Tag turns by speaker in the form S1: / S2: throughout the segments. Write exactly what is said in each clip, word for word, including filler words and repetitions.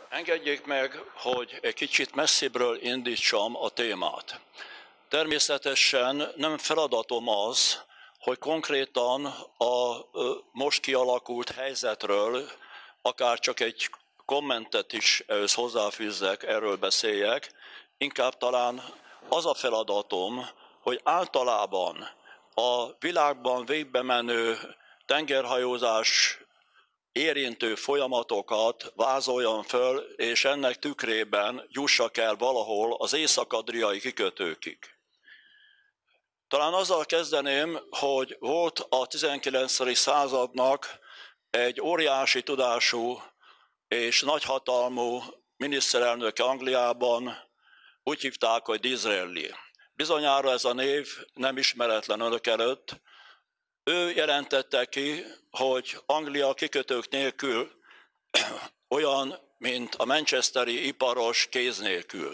S1: Engedjék meg, hogy egy kicsit messzibbről indítsam a témát. Természetesen nem feladatom az, hogy konkrétan a most kialakult helyzetről akár csak egy kommentet is ehhez hozzáfűzzek, erről beszéljek. Inkább talán az a feladatom, hogy általában a világban végbe menő tengerhajózás érintő folyamatokat vázoljam föl, és ennek tükrében jussak el valahol az észak-adriai kikötőkig. Talán azzal kezdeném, hogy volt a tizenkilencedik századnak egy óriási tudású és nagyhatalmú miniszterelnöke Angliában, úgy hívták, hogy Disraeli. Bizonyára ez a név nem ismeretlen önök előtt. Ő jelentette ki, hogy Anglia kikötők nélkül olyan, mint a manchesteri iparos kéz nélkül.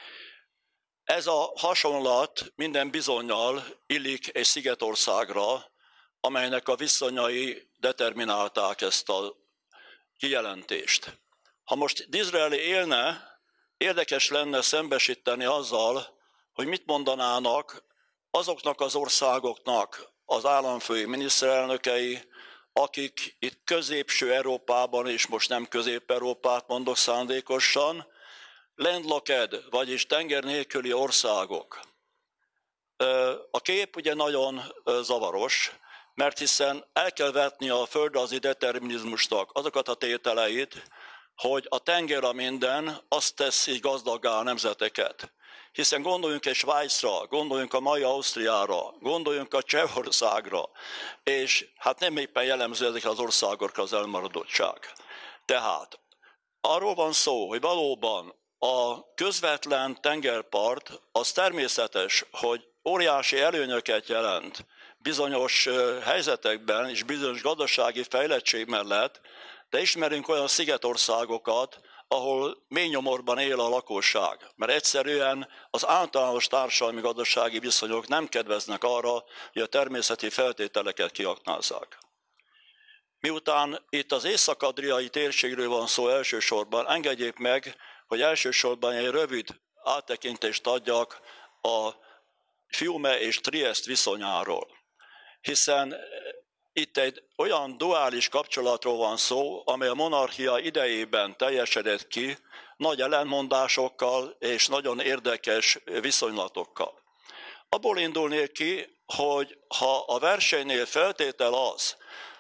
S1: Ez a hasonlat minden bizonnyal illik egy szigetországra, amelynek a viszonyai determinálták ezt a kijelentést. Ha most Disraeli élne, érdekes lenne szembesíteni azzal, hogy mit mondanának azoknak az országoknak az államfői miniszterelnökei, akik itt középső Európában, és most nem Közép-Európát mondok szándékosan, landlocked, vagyis tenger nélküli országok. A kép ugye nagyon zavaros, mert hiszen el kell vetni a földrajzi determinizmusnak azokat a tételeit, hogy a tenger a minden, azt teszi gazdaggá a nemzeteket. Hiszen gondoljunk egy Svájcra, gondoljunk a mai Ausztriára, gondoljunk a Csehországra, és hát nem éppen jellemző ezekre az országokra az elmaradottság. Tehát arról van szó, hogy valóban a közvetlen tengerpart az természetes, hogy óriási előnyöket jelent bizonyos helyzetekben és bizonyos gazdasági fejlettség mellett, de ismerünk olyan szigetországokat, ahol mély nyomorban él a lakosság, mert egyszerűen az általános társadalmi-gazdasági viszonyok nem kedveznek arra, hogy a természeti feltételeket kiaknázzák. Miután itt az észak-adriai térségről van szó elsősorban, engedjék meg, hogy elsősorban egy rövid áttekintést adjak a Fiume és Triest viszonyáról. Hiszen itt egy olyan duális kapcsolatról van szó, amely a monarchia idejében teljesedett ki, nagy ellentmondásokkal és nagyon érdekes viszonylatokkal. Abból indulnék ki, hogy ha a versenynél feltétel az,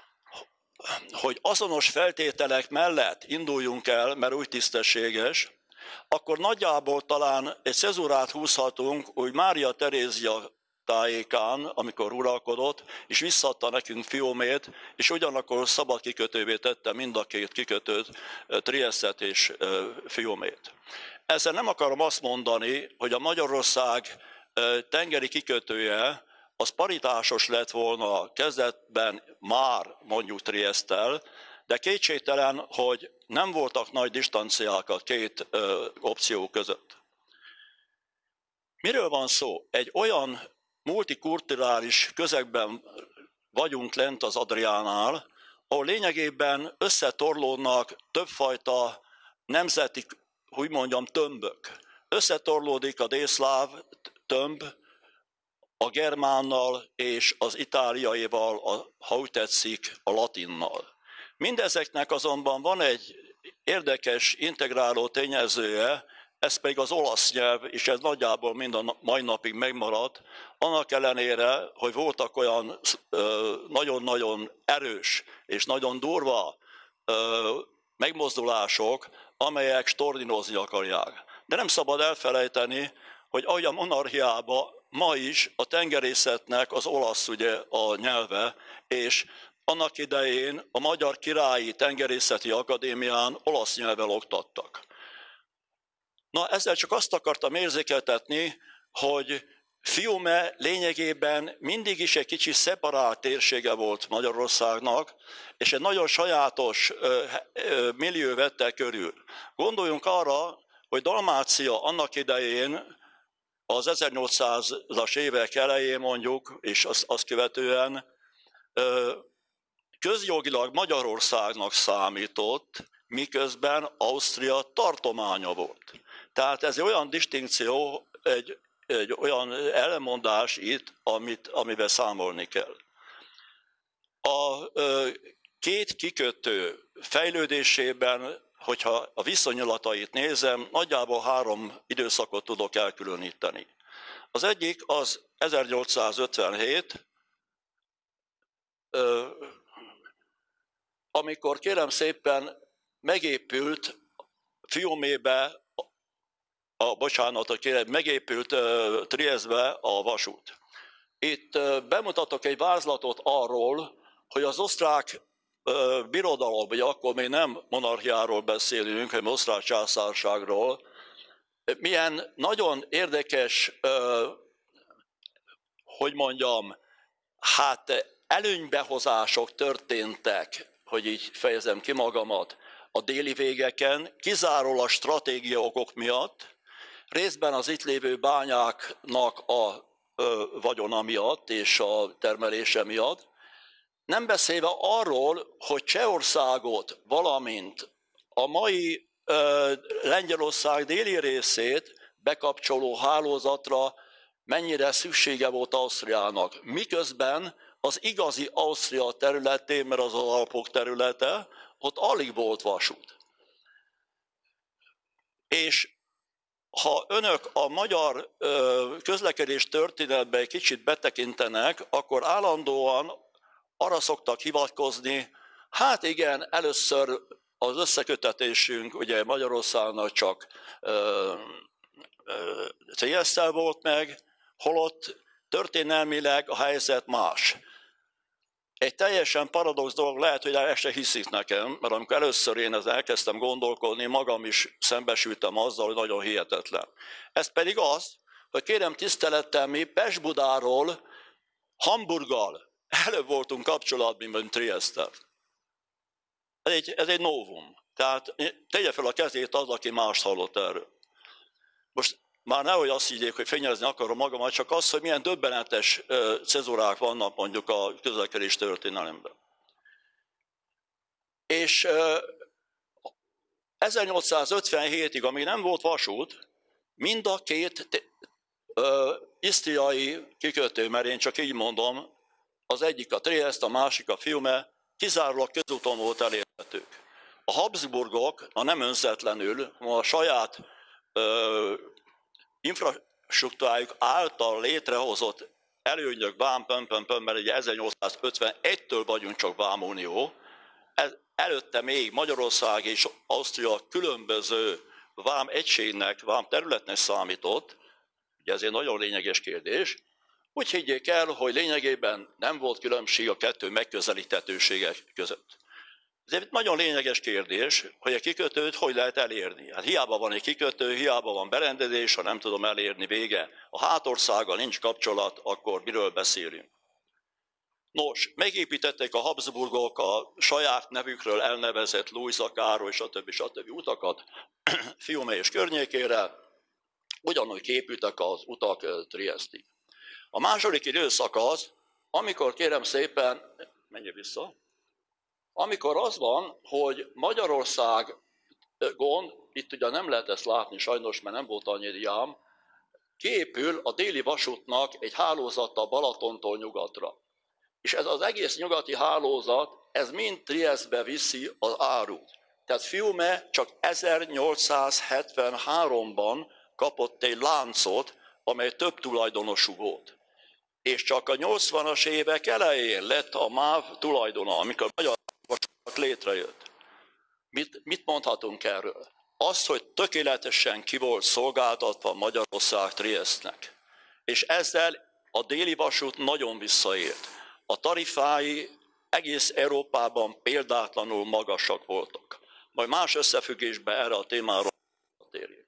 S1: hogy azonos feltételek mellett induljunk el, mert úgy tisztességes, akkor nagyjából talán egy cezurát húzhatunk, hogy Mária Terézia tájékán, amikor uralkodott, és visszaadta nekünk Fiumét, és ugyanakkor szabad kikötővé tette mind a két kikötőt, Triestet és Fiumét. Ezzel nem akarom azt mondani, hogy a Magyarország tengeri kikötője az paritásos lett volna kezdetben már mondjuk Triesttel, de kétségtelen, hogy nem voltak nagy distanciák a két opció között. Miről van szó? Egy olyan multikulturális közegben vagyunk lent az Adriánál, ahol lényegében összetorlódnak többfajta nemzeti, úgy mondjam, tömbök. Összetorlódik a délszláv tömb a germánnal és az itáliaival, a, ha úgy tetszik, a latinnal. Mindezeknek azonban van egy érdekes integráló tényezője, ez pedig az olasz nyelv, és ez nagyjából mind a mai napig megmaradt, annak ellenére, hogy voltak olyan nagyon-nagyon erős és nagyon durva ö, megmozdulások, amelyek stordinozni akarják. De nem szabad elfelejteni, hogy ahogy a monarchiában ma is a tengerészetnek az olasz ugye a nyelve, és annak idején a Magyar Királyi Tengerészeti Akadémián olasz nyelvvel oktattak. Na, ezzel csak azt akartam érzékeltetni, hogy Fiume lényegében mindig is egy kicsi szeparált térsége volt Magyarországnak, és egy nagyon sajátos millió vette körül. Gondoljunk arra, hogy Dalmácia annak idején az ezernyolcszázas évek elején mondjuk, és azt, azt követően közjogilag Magyarországnak számított, miközben Ausztria tartománya volt. Tehát ez egy olyan distinkció, egy, egy olyan ellenmondás itt, amit, amivel számolni kell. A ö, két kikötő fejlődésében, hogyha a viszonyulatait nézem, nagyjából három időszakot tudok elkülöníteni. Az egyik az ezernyolcszázötvenhét, ö, amikor kérem szépen megépült Fiumébe, a, bocsánat, kérem, megépült uh, Triesztbe a vasút. Itt uh, bemutatok egy vázlatot arról, hogy az osztrák uh, birodalom, vagy akkor még nem monarchiáról beszélünk, hanem osztrák császárságról, milyen nagyon érdekes, uh, hogy mondjam, hát előnybehozások történtek, hogy így fejezem ki magamat, a déli végeken, kizárólag stratégia okok miatt, részben az itt lévő bányáknak a ö, vagyona miatt és a termelése miatt, nem beszélve arról, hogy Csehországot, valamint a mai ö, Lengyelország déli részét bekapcsoló hálózatra mennyire szüksége volt Ausztriának. Miközben az igazi Ausztria területén, mert az az Alpok területe, ott alig volt vasút. És ha önök a magyar közlekedés történetbe egy kicsit betekintenek, akkor állandóan arra szoktak hivatkozni, hát igen, először az összekötetésünk ugye Magyarországnak csak Trieszttel volt meg, holott történelmileg a helyzet más. Egy teljesen paradox dolog, lehet, hogy el se hiszik nekem, mert amikor először én ezt elkezdtem gondolkodni, magam is szembesültem azzal, hogy nagyon hihetetlen. Ez pedig az, hogy kérem tisztelettel, mi Pest-Budáról Hamburggal előbb voltunk kapcsolatban, mint Trieszttel. Ez egy, ez egy novum. Tehát tegye fel a kezét az, aki mást hallott erről. Most már nehogy azt higgyék, hogy fényezni akarom magamat, csak az, hogy milyen döbbenetes cezurák vannak mondjuk a közlekedés történelemben. És ezernyolcszázötvenhétig, amíg nem volt vasút, mind a két isztriai kikötő, mert én csak így mondom, az egyik a Trieszt, a másik a Fiume, kizárólag közúton volt elérhetők. A Habsburgok, a nem önzetlenül, a saját infrastruktúrájuk által létrehozott előnyök, vám, pöm, pöm, pöm, mert ugye ezernyolcszázötvenegytől vagyunk csak vámunió, előtte még Magyarország és Ausztria különböző vám egységnek, vám területnek számított, ugye ez egy nagyon lényeges kérdés, úgy higgyék el, hogy lényegében nem volt különbség a kettő megközelíthetőségek között. Ez egy nagyon lényeges kérdés, hogy a kikötőt hogy lehet elérni. Hát hiába van egy kikötő, hiába van berendezés, ha nem tudom elérni vége. A hátországgal nincs kapcsolat, akkor miről beszélünk? Nos, megépítették a Habsburgok a saját nevükről elnevezett Lujza, Károly, stb. stb. Utakat Fiume és környékére, ugyanúgy képültek az utak Triesztig. A második időszak az, amikor kérem szépen, menj vissza, amikor az van, hogy Magyarországon, itt ugye nem lehet ezt látni sajnos, mert nem volt annyi diám, kiépül a déli vasútnak egy hálózata Balatontól nyugatra. És ez az egész nyugati hálózat, ez mind Triesztbe viszi az árut. Tehát Fiume csak ezernyolcszázhetvenháromban kapott egy láncot, amely több tulajdonosú volt. És csak a nyolcvanas évek elején lett a MÁV tulajdona, amikor a magyar vasút létrejött. Mit, mit mondhatunk erről? Azt, hogy tökéletesen ki volt szolgáltatva Magyarország Triesztnek. És ezzel a déli vasút nagyon visszaért. A tarifái egész Európában példátlanul magasak voltak. Majd más összefüggésben erre a témára térjük.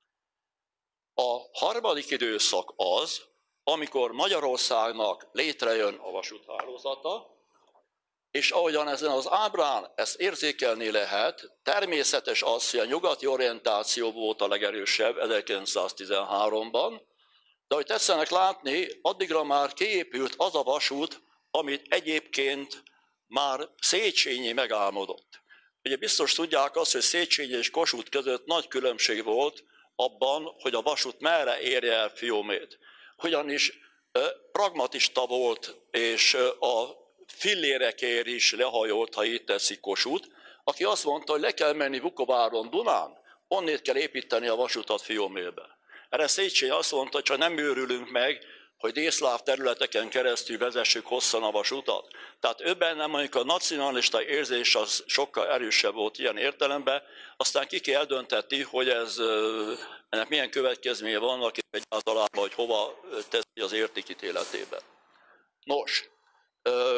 S1: A harmadik időszak az, amikor Magyarországnak létrejön a vasúthálózata, és ahogyan ezen az ábrán ezt érzékelni lehet, természetes az, hogy a nyugati orientáció volt a legerősebb ezerkilencszáztizenháromban, de hogy tetszenek látni, addigra már kiépült az a vasút, amit egyébként már Széchenyi megálmodott. Ugye biztos tudják azt, hogy Széchenyi és Kossuth között nagy különbség volt abban, hogy a vasút merre érje el Fiumét. Ugyanis pragmatista volt, és a fillérekért is lehajolt, ha így teszik Kossuth, aki azt mondta, hogy le kell menni Vukováron Dunán, onnét kell építeni a vasutat Fiumébe. Erre Széchenyi azt mondta, hogy csak nem őrülünk meg, hogy délszláv területeken keresztül vezessük hosszan a vasutat. Tehát ő bennem mondjuk a nacionalista érzés az sokkal erősebb volt ilyen értelemben, aztán Kiki eldönteti, hogy ez, ennek milyen következménye vannak egyáltalán, hogy hova teszi az értékítéletében. Nos, eh,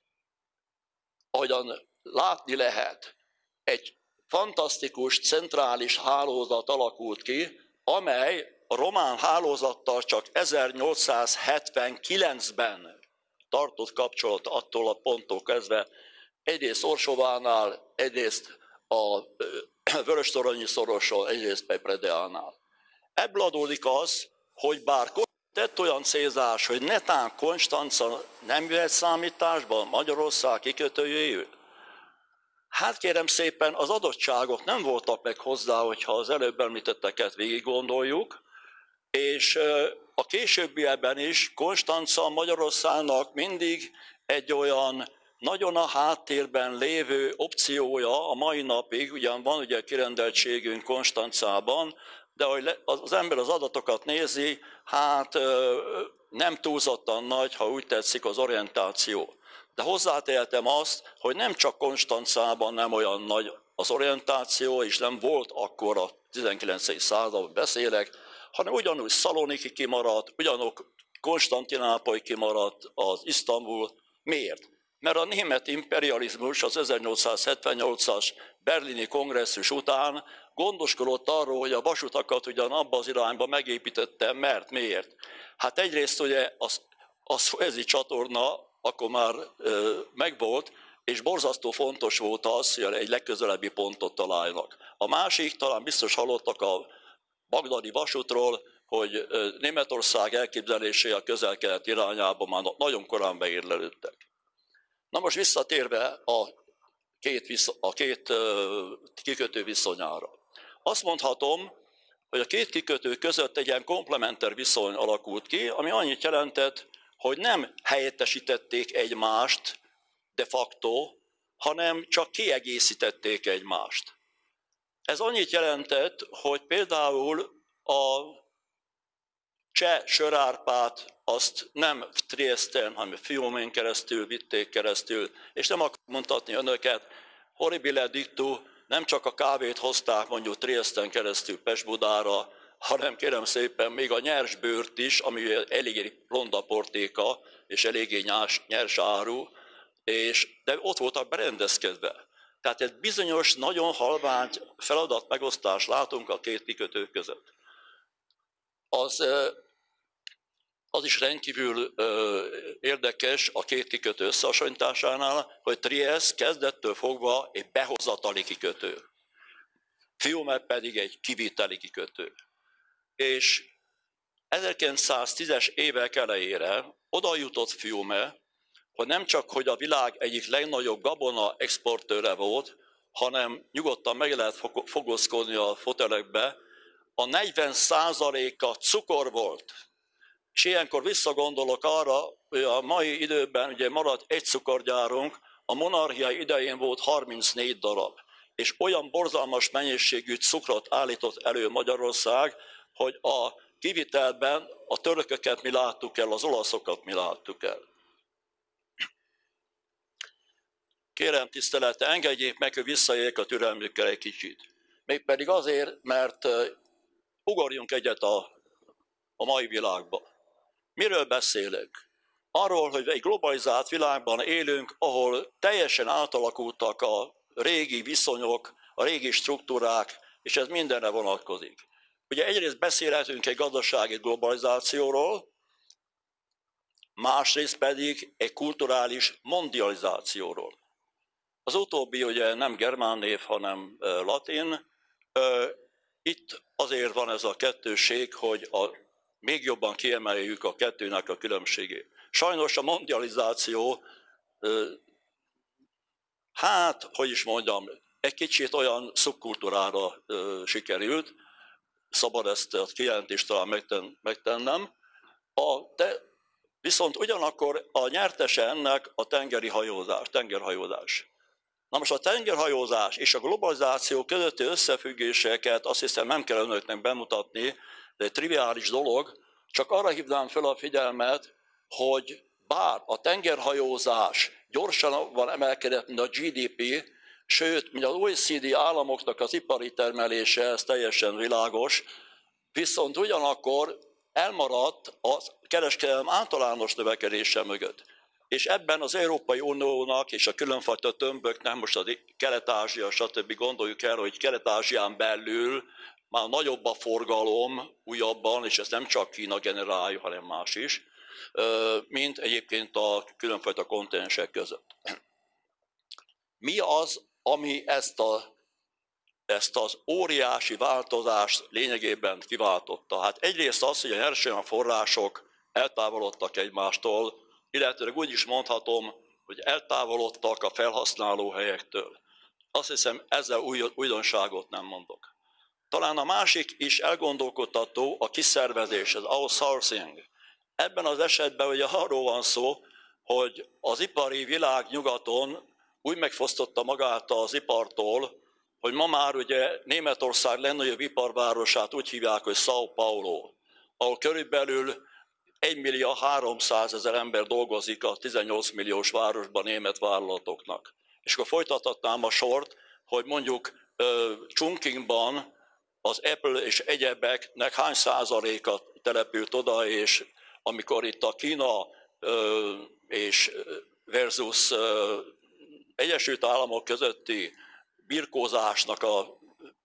S1: ahogyan látni lehet, egy fantasztikus, centrális hálózat alakult ki, amely a román hálózattal csak ezernyolcszázhetvenkilencben tartott kapcsolat attól a ponttól kezdve, egyrészt Orsovánál, egyrészt a Vörös-toronyi szoroson, egyrészt Predeánál. Ebből adódik az, hogy bár tett olyan célzás, hogy netán Konstanca nem jöhet számításban Magyarország kikötőjéül, hát kérem szépen, az adottságok nem voltak meg hozzá, hogyha az előbb említetteket végig gondoljuk, és a későbbiekben is Konstanca Magyarországnak mindig egy olyan nagyon a háttérben lévő opciója a mai napig, ugyan van ugye kirendeltségünk Konstancában, de hogy az ember az adatokat nézi, hát nem túlzottan nagy, ha úgy tetszik, az orientáció. De hozzátehetem azt, hogy nem csak Konstancában nem olyan nagy az orientáció, és nem volt akkor a tizenkilencedik században beszélek, hanem ugyanúgy Szaloniki kimaradt, ugyanúgy Konstantinápoly kimaradt, az Isztambul. Miért? Mert a német imperializmus az ezernyolcszázhetvennyolcas berlini kongresszus után gondoskodott arról, hogy a vasutakat ugyan abba az irányba megépítette, mert miért? Hát egyrészt ugye az, a Szuezi csatorna akkor már ö, megvolt, és borzasztó fontos volt az, hogy egy legközelebbi pontot találjanak. A másik, talán biztos hallottak a bagdadi vasútról, hogy Németország elképzelésé a közel-kelet irányába már nagyon korán beérlelődtek. Na most visszatérve a két, visz, a két kikötő viszonyára. Azt mondhatom, hogy a két kikötő között egy ilyen komplementer viszony alakult ki, ami annyit jelentett, hogy nem helyettesítették egymást de facto, hanem csak kiegészítették egymást. Ez annyit jelentett, hogy például a cseh sörárpát azt nem Triesten, hanem Fiumén keresztül vitték keresztül, és nem akarom mondhatni önöket, horribile dictu, nem csak a kávét hozták mondjuk Triesten keresztül Pest-Budára, hanem kérem szépen még a nyers bőrt is, ami eléggé ronda portéka, és eléggé nyers, nyers áru, és, de ott voltak berendezkedve. Tehát egy bizonyos, nagyon halvány feladat megosztást látunk a két kikötő között. Az, az is rendkívül érdekes a két kikötő összehasonlításánál, hogy Trieste kezdettől fogva egy behozatali kikötő. Fiume pedig egy kiviteli kikötő. És ezerkilencszáztízes évek elejére oda jutott Fiume, hogy nem csak, hogy a világ egyik legnagyobb gabona exportőre volt, hanem nyugodtan meg lehet fogózkodni a fotelekbe, a negyven százaléka cukor volt. És ilyenkor visszagondolok arra, hogy a mai időben ugye maradt egy cukorgyárunk, a monarchia idején volt harmincnégy darab. És olyan borzalmas mennyiségű cukrot állított elő Magyarország, hogy a kivitelben a törököket mi láttuk el, az olaszokat mi láttuk el. Kérem tisztelete, engedjék meg, hogy visszaérjek a türelmükkel egy kicsit. Mégpedig azért, mert ugorjunk egyet a, a mai világba. Miről beszélünk? Arról, hogy egy globalizált világban élünk, ahol teljesen átalakultak a régi viszonyok, a régi struktúrák, és ez mindenre vonatkozik. Ugye egyrészt beszélhetünk egy gazdasági globalizációról, másrészt pedig egy kulturális mondializációról. Az utóbbi ugye nem germán név, hanem latin. Itt azért van ez a kettőség, hogy a, még jobban kiemeljük a kettőnek a különbségét. Sajnos a mondializáció, hát, hogy is mondjam, egy kicsit olyan szubkultúrára sikerült, szabad ezt a kijelentést talán megtennem. A te, viszont ugyanakkor a nyertese ennek a tengeri hajózás, tengerhajózás. Na most a tengerhajózás és a globalizáció közötti összefüggéseket azt hiszem nem kell önöknek bemutatni, de egy triviális dolog, csak arra hívnám fel a figyelmet, hogy bár a tengerhajózás gyorsan emelkedett, mint a gé dé pé, sőt, mint az o e cé dé államoknak az ipari termelése, ez teljesen világos, viszont ugyanakkor elmaradt a kereskedelem általános növekedése mögött. És ebben az Európai Uniónak és a különfajta tömböknek, most a Kelet-Ázsia, stb. Gondoljuk el, hogy Kelet-Ázsián belül már nagyobb a forgalom újabban, és ez nem csak Kína generálja, hanem más is, mint egyébként a különfajta kontinensek között. Mi az, ami ezt, a, ezt az óriási változást lényegében kiváltotta? Hát egyrészt az, hogy a nyersanyagforrások eltávolodtak egymástól, illetőleg úgy is mondhatom, hogy eltávolodtak a felhasználó helyektől. Azt hiszem, ezzel új, újdonságot nem mondok. Talán a másik is elgondolkodtató a kiszervezés, az outsourcing. Ebben az esetben ugye arról van szó, hogy az ipari világ nyugaton úgy megfosztotta magát az ipartól, hogy ma már ugye Németország legnagyobb iparvárosát úgy hívják, hogy São Paulo, ahol körülbelül egy millió háromszázezer ember dolgozik a tizennyolc milliós városban német vállalatoknak. És akkor folytathatnám a sort, hogy mondjuk Chongqingban az Apple és egyebeknek hány százaléka települt oda, és amikor itt a Kína és versus Egyesült Államok közötti birkózásnak a, a,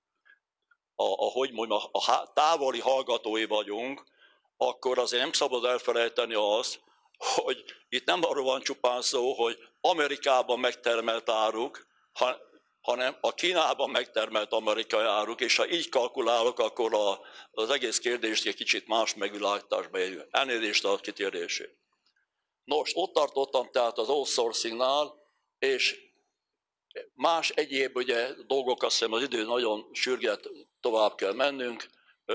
S1: a, hogy mondjam, a távoli hallgatói vagyunk, akkor azért nem szabad elfelejteni azt, hogy itt nem arról van csupán szó, hogy Amerikában megtermelt áruk, hanem a Kínában megtermelt amerikai áruk, és ha így kalkulálok, akkor a, az egész kérdést egy kicsit más megvilágításba jön. Elnézést a kitérését. Nos, ott tartottam tehát az outsourcingnál, és más egyéb ugye, dolgok, azt hiszem az idő nagyon sürget, tovább kell mennünk.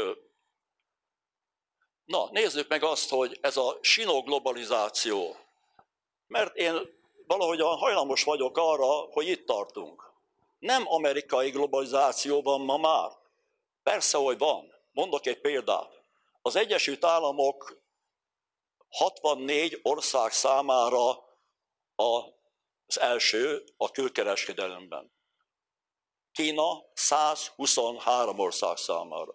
S1: Na, nézzük meg azt, hogy ez a sinoglobalizáció. Mert én valahogyan hajlamos vagyok arra, hogy itt tartunk. Nem amerikai globalizáció van ma már. Persze, hogy van. Mondok egy példát. Az Egyesült Államok hatvannégy ország számára az első a külkereskedelemben. Kína százhuszonhárom ország számára.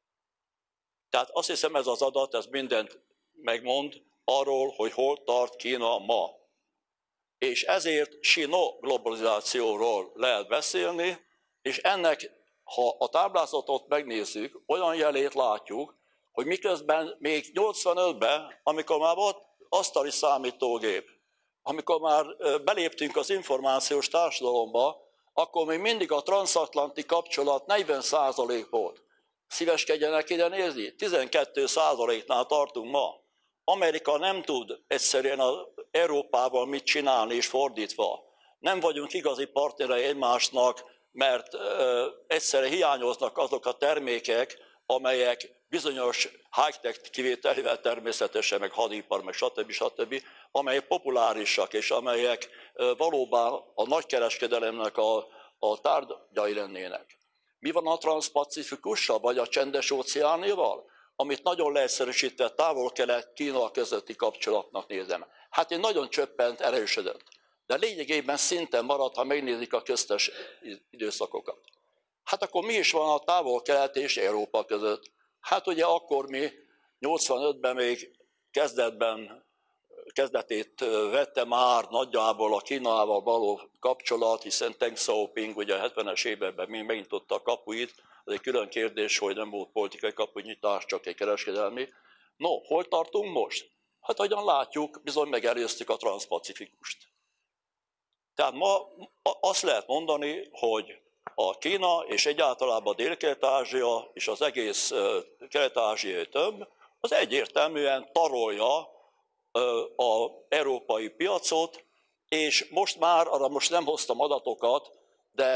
S1: Tehát azt hiszem, ez az adat, ez mindent megmond arról, hogy hol tart Kína ma. És ezért sinoglobalizációról lehet beszélni, és ennek, ha a táblázatot megnézzük, olyan jelét látjuk, hogy miközben még nyolcvanötben, amikor már volt asztali számítógép, amikor már beléptünk az információs társadalomba, akkor még mindig a transatlanti kapcsolat negyven százalék volt. Szíveskedjenek ide nézni, tizenkét százaléknál tartunk ma. Amerika nem tud egyszerűen az Európával mit csinálni, és fordítva. Nem vagyunk igazi partnerei egymásnak, mert ö, egyszerűen hiányoznak azok a termékek, amelyek bizonyos high-tech kivételével természetesen, meg hadipar, meg stb. stb., amelyek populárisak, és amelyek ö, valóban a nagykereskedelemnek a, a tárgyai lennének. Mi van a transzpacifikussal, vagy a csendes óceánival, amit nagyon leegyszerűsítve távol-kelet-Kína közötti kapcsolatnak nézem? Hát én nagyon csöppent, erősödött. De lényegében szinten maradt, ha megnézik a köztes időszakokat. Hát akkor mi is van a távol-kelet és Európa között? Hát ugye akkor mi nyolcvanötben még kezdetben, kezdetét vette már nagyjából a Kínával való kapcsolat, hiszen Deng Xiaoping ugye a hetvenes években még megnyitotta a kapuit. Ez egy külön kérdés, hogy nem volt politikai kapunyitás, csak egy kereskedelmi. No, hol tartunk most? Hát ahogyan látjuk, bizony megelőztük a transzpacifikust. Tehát ma azt lehet mondani, hogy a Kína és egyáltalában a Dél-Kelet-Ázsia és az egész kelet-ázsiai tömb az egyértelműen tarolja az európai piacot, és most már, arra most nem hoztam adatokat, de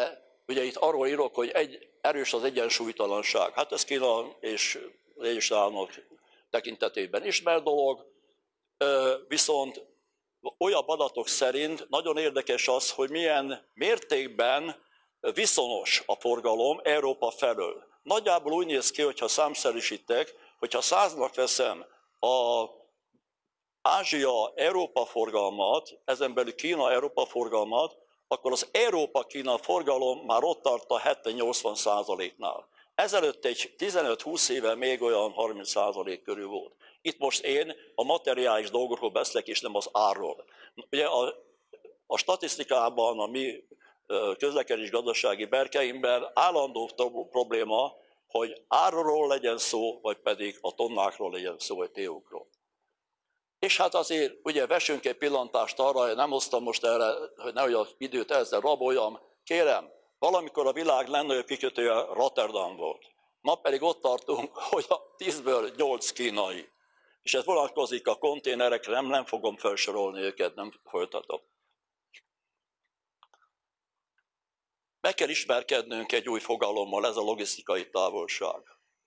S1: ugye itt arról írok, hogy egy, erős az egyensúlytalanság. Hát ez Kína és az Egyesült Államok tekintetében ismert dolog, viszont olyan adatok szerint nagyon érdekes az, hogy milyen mértékben viszonos a forgalom Európa felől. Nagyjából úgy néz ki, hogyha számszerűsítek, hogyha száznak veszem a Ázsia-Európa forgalmat, ezen belül Kína-Európa forgalmat, akkor az Európa-Kína forgalom már ott tart a hetven-nyolcvan százaléknál. Ezelőtt egy tizenöt-húsz éve még olyan harminc százalék körül volt. Itt most én a materiális dolgokról beszélek, és nem az árról. Ugye a, a statisztikában, a mi közlekedés gazdasági berkeimben állandó probléma, hogy árról legyen szó, vagy pedig a tonnákról legyen szó, vagy té u-król. És hát azért ugye vessünk egy pillantást arra, hogy nem hoztam most erre, hogy nehogy az időt ezzel raboljam. Kérem, valamikor a világ legnagyobb kikötője Rotterdam volt. Ma pedig ott tartunk, hogy a tízből nyolc kínai. És ez vonatkozik a konténerekre, nem, nem fogom felsorolni őket, nem folytatom. Meg kell ismerkednünk egy új fogalommal, ez a logisztikai távolság.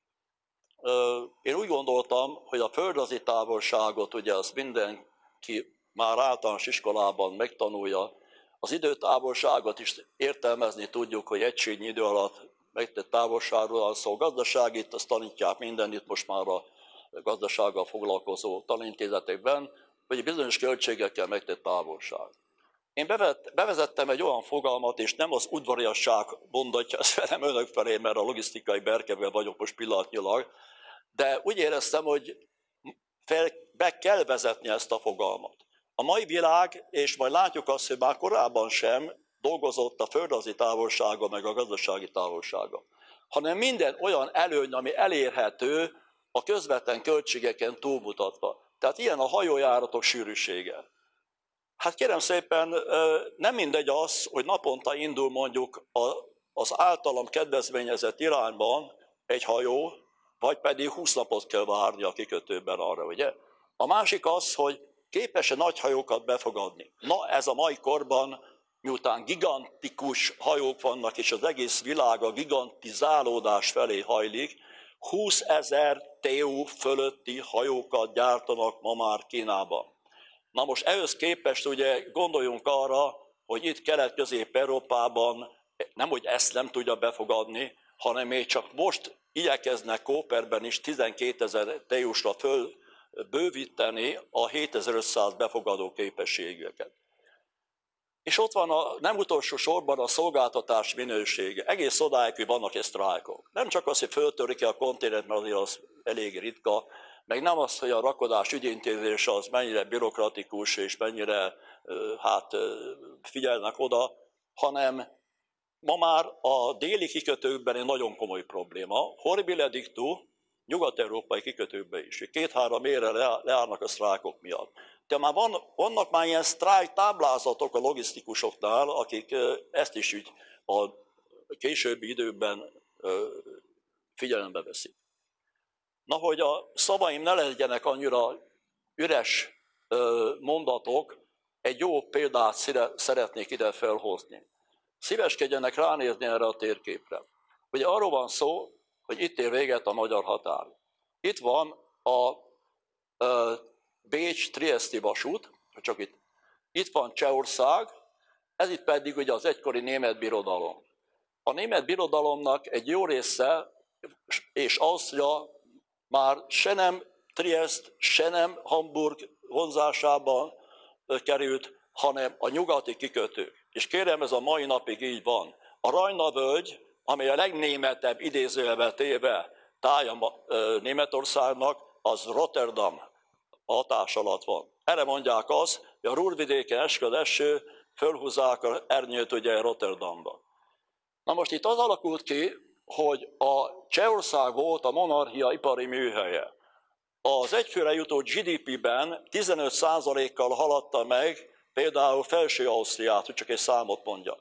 S1: Én úgy gondoltam, hogy a földrajzi távolságot, ugye azt mindenki már általános iskolában megtanulja, az időtávolságot is értelmezni tudjuk, hogy egységnyi idő alatt megtett távolságról van szó. Gazdaságit, azt tanítják mindenütt most már a gazdasággal foglalkozó tanintézetekben, hogy bizonyos költségekkel megtett távolság. Én bevezettem egy olyan fogalmat, és nem az udvariasság mondatja ezt velem önök felé, mert a logisztikai berkeben vagyok most pillanatnyilag, de úgy éreztem, hogy fel, be kell vezetni ezt a fogalmat. A mai világ, és majd látjuk azt, hogy már korábban sem dolgozott a földrajzi távolsága, meg a gazdasági távolsága, hanem minden olyan előny, ami elérhető a közvetlen költségeken túlmutatva. Tehát ilyen a hajójáratok sűrűsége. Hát kérem szépen, nem mindegy az, hogy naponta indul mondjuk az általam kedvezményezett irányban egy hajó, vagy pedig húsz napot kell várni a kikötőben arra, ugye? A másik az, hogy képes-e nagy hajókat befogadni. Na, ez a mai korban, miután gigantikus hajók vannak, és az egész világ a gigantizálódás felé hajlik, húszezer té u fölötti hajókat gyártanak ma már Kínában. Na most ehhez képest ugye gondoljunk arra, hogy itt Kelet-Közép-Európában nem, hogy ezt nem tudja befogadni, hanem még csak most igyekeznek Kóperben is tizenkétezer té u-sra fölbővíteni a hétezer-ötszáz befogadó képességeket. És ott van a, nem utolsó sorban a szolgáltatás minősége. Egész odáig, hogy vannak egy sztrájkok. Nem csak az, hogy föltörik ki a konténert, mert azért az elég ritka, meg nem az, hogy a rakodás ügyintézése az mennyire bürokratikus és mennyire hát, figyelnek oda, hanem ma már a déli kikötőkben egy nagyon komoly probléma. Horribile dictu, nyugat-európai kikötőkben is. Két-három évre leállnak a sztrájkok miatt. De már van, vannak már ilyen sztrájk táblázatok a logisztikusoknál, akik ezt is úgy a későbbi időben figyelembe veszik. Na, hogy a szavaim ne legyenek annyira üres mondatok, egy jó példát szeretnék ide felhozni. Szíveskedjenek ránézni erre a térképre. Ugye arról van szó, hogy itt ér véget a magyar határ. Itt van a Bécs-Trieszti vasút, csak itt. Itt van Csehország, ez itt pedig ugye az egykori német birodalom. A német birodalomnak egy jó része, és Ausztria már se nem Triest, se nem Hamburg vonzásában került, hanem a nyugati kikötők. És kérem, ez a mai napig így van. A Rajna-völgy, amely a legnémetebb idézőjelbe téve tája Németországnak, az Rotterdam hatás alatt van. Erre mondják azt, hogy a Ruhrvidéken esik az eső, fölhúzzák az ernyőt ugye Rotterdamba. Na most itt az alakult ki, hogy a Csehország volt a monarchia ipari műhelye. Az egyfőre jutó gé dé pé-ben tizenöt százalékkal haladta meg például Felső-Ausztriát, hogy csak egy számot mondjak.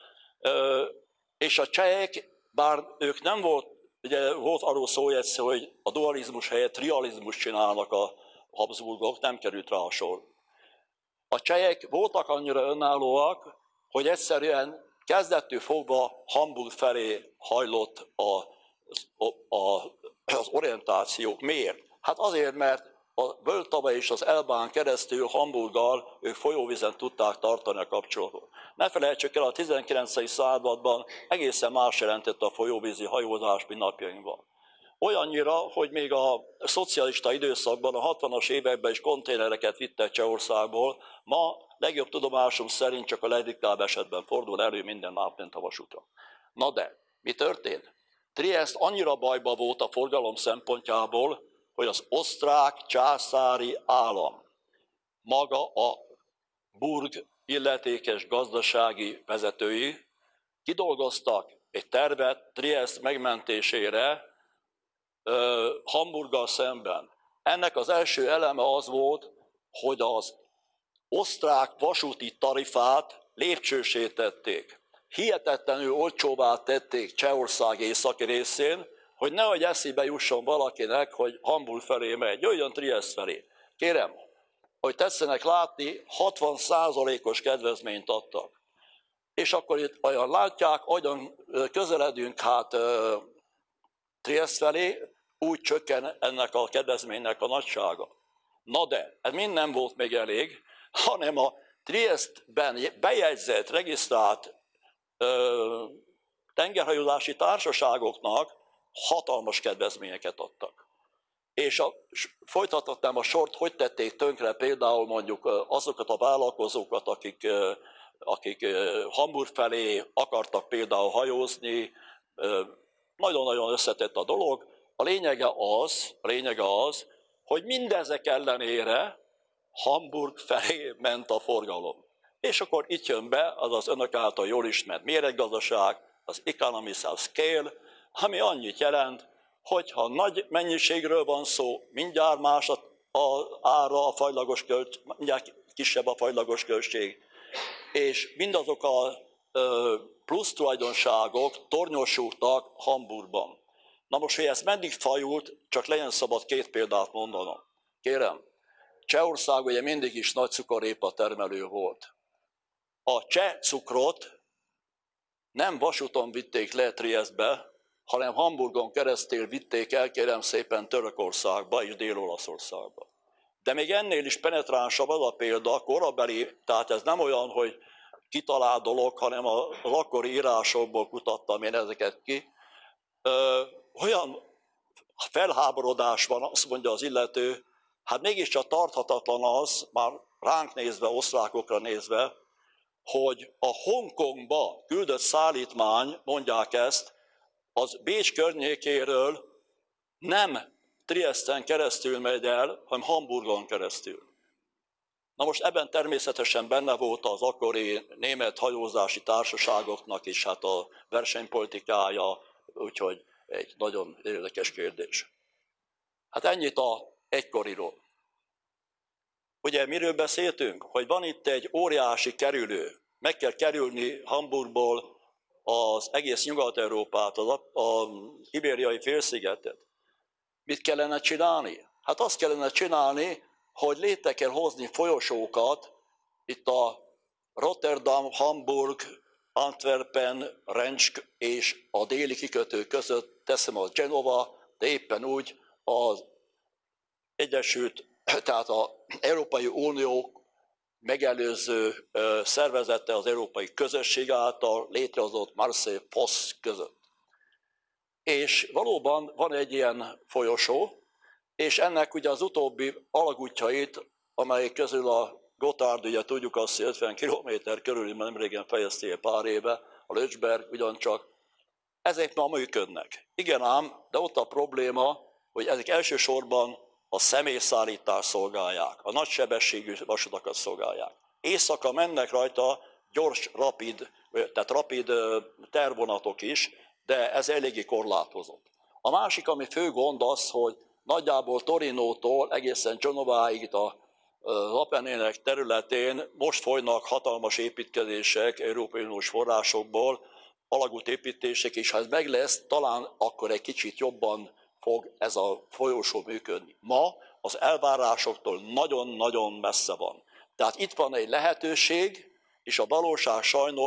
S1: És a csehek, bár ők nem volt, ugye volt arról szó egyszer, hogy a dualizmus helyett trializmus csinálnak a Habsburgok, nem került rá a sor. A csehek voltak annyira önállóak, hogy egyszerűen kezdettől fogva Hamburg felé hajlott a, a, az orientációk. Miért? Hát azért, mert a Völtava és az Elbán keresztül Hamburggal ők folyóvízen tudták tartani a kapcsolatot. Ne felejtsük el, a tizenkilencedik században egészen más jelentett a folyóvízi hajózás, mint napjainkban. Olyannyira, hogy még a szocialista időszakban, a hatvanas években is konténereket vittek Csehországból, ma legjobb tudomásom szerint csak a legritkább esetben fordul elő minden nap, mint a vasútra. Na de, mi történt? Triest annyira bajba volt a forgalom szempontjából, hogy az osztrák császári állam, maga a Burg illetékes gazdasági vezetői kidolgoztak egy tervet Triest megmentésére Hamburggal szemben. Ennek az első eleme az volt, hogy az osztrák vasúti tarifát lépcsősé tették. Hihetetlenül olcsóbbá tették Csehország északi részén, hogy nehogy eszébe jusson valakinek, hogy Hamburg felé megy, jöjjön Triest felé. Kérem, hogy tetszenek látni, hatvan százalékos kedvezményt adtak. És akkor itt olyan látják, olyan közeledünk hát Triest felé, úgy csökken ennek a kedvezménynek a nagysága. Na de, ez mind nem volt még elég, hanem a Triestben bejegyzett, regisztrált ö, tengerhajózási társaságoknak hatalmas kedvezményeket adtak. És a, folytathatnám a sort, hogy tették tönkre például mondjuk azokat a vállalkozókat, akik, akik Hamburg felé akartak például hajózni, nagyon-nagyon összetett a dolog. A lényege az, a lényege az, hogy mindezek ellenére Hamburg felé ment a forgalom. És akkor itt jön be az az önök által jól ismert méretgazdaság, az economies of scale, ami annyit jelent, hogy ha nagy mennyiségről van szó, mindjárt más az ára, a fajlagos költség, mindjárt kisebb a fajlagos költség, és mindazok a plusz tulajdonságok tornyosultak Hamburgban. Na most, hogy ez meddig fajult, csak legyen szabad két példát mondanom. Kérem, Csehország ugye mindig is nagy cukorépa termelő volt. A cseh cukrot nem vasúton vitték le Triestbe, hanem Hamburgon keresztül vitték el, kérem szépen, Törökországba és Dél-Olaszországba. De még ennél is penetránsabb az a példa, korabeli, tehát ez nem olyan, hogy kitalált dolog, hanem az akkori írásokból kutattam én ezeket ki. Ö, olyan felháborodás van, azt mondja az illető, hát mégiscsak tarthatatlan az, már ránk nézve, osztrákokra nézve, hogy a Hongkongba küldött szállítmány, mondják ezt, az Bécs környékéről nem Triesten keresztül megy el, hanem Hamburgon keresztül. Na most ebben természetesen benne volt az akkori német hajózási társaságoknak is hát a versenypolitikája, úgyhogy egy nagyon érdekes kérdés. Hát ennyit a egykoriról. Ugye miről beszéltünk? Hogy van itt egy óriási kerülő. Meg kell kerülni Hamburgból az egész Nyugat-Európát, az a ibériai félszigetet. Mit kellene csinálni? Hát azt kellene csinálni, hogy létre kell hozni folyosókat itt a Rotterdam, Hamburg, Antwerpen, Rensk és a déli kikötő között, teszem a Genova, de éppen úgy az Egyesült, tehát az Európai Unió megelőző szervezete az Európai Közösség által létrehozott Marseille Fosz között. És valóban van egy ilyen folyosó, és ennek ugye az utóbbi alagútjait, amelyek közül a Gotthard, ugye tudjuk azt, hogy ötven kilométer körül, mert nem régen fejezték pár éve, a Löcsberg ugyancsak, ezek már működnek. Igen ám, de ott a probléma, hogy ezek elsősorban a személyszállítást szolgálják, a nagysebességű vasutakat szolgálják. Éjszaka mennek rajta gyors, rapid, tehát rapid tervonatok is, de ez eléggé korlátozott. A másik, ami fő gond az, hogy nagyjából Torinótól egészen Genováig itt a Appennének területén most folynak hatalmas építkezések Európai Uniós forrásokból, alagútépítések, és ha ez meg lesz, talán akkor egy kicsit jobban fog ez a folyosó működni. Ma az elvárásoktól nagyon-nagyon messze van. Tehát itt van egy lehetőség, és a valóság sajnos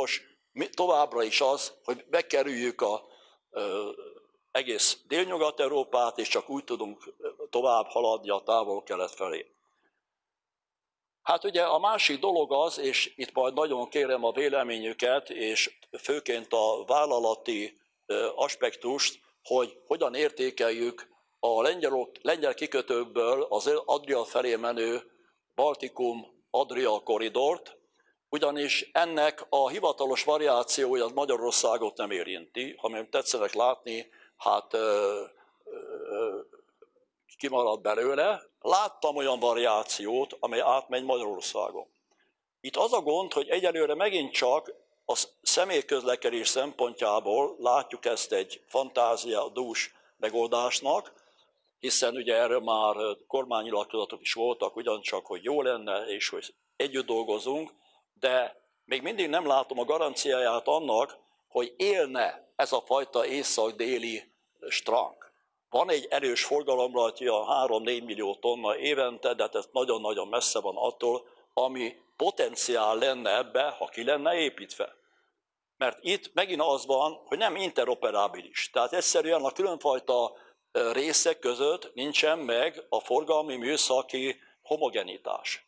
S1: továbbra is az, hogy megkerüljük az egész Délnyugat-Európát, és csak úgy tudunk tovább haladni a távol-kelet felé. Hát ugye a másik dolog az, és itt majd nagyon kérem a véleményüket, és főként a vállalati aspektust, hogy hogyan értékeljük a lengyel, lengyel kikötőkből az Adria felé menő Baltikum-Adria korridort, ugyanis ennek a hivatalos variációja Magyarországot nem érinti, hanem tetszenek látni, hát ö, ö, kimaradt belőle. Láttam olyan variációt, amely átmegy Magyarországon. Itt az a gond, hogy egyelőre megint csak a személyközlekedés szempontjából látjuk ezt egy fantáziadús megoldásnak, hiszen ugye erről már kormánynyilatkozatok is voltak, ugyancsak, hogy jó lenne, és hogy együtt dolgozunk, de még mindig nem látom a garanciáját annak, hogy élne ez a fajta észak-déli strang. Van egy erős forgalom rajta, három-négy millió tonna évente, de ez nagyon-nagyon messze van attól, ami potenciál lenne ebbe, ha ki lenne építve. Mert itt megint az van, hogy nem interoperábilis. Tehát egyszerűen a különfajta részek között nincsen meg a forgalmi műszaki homogenitás.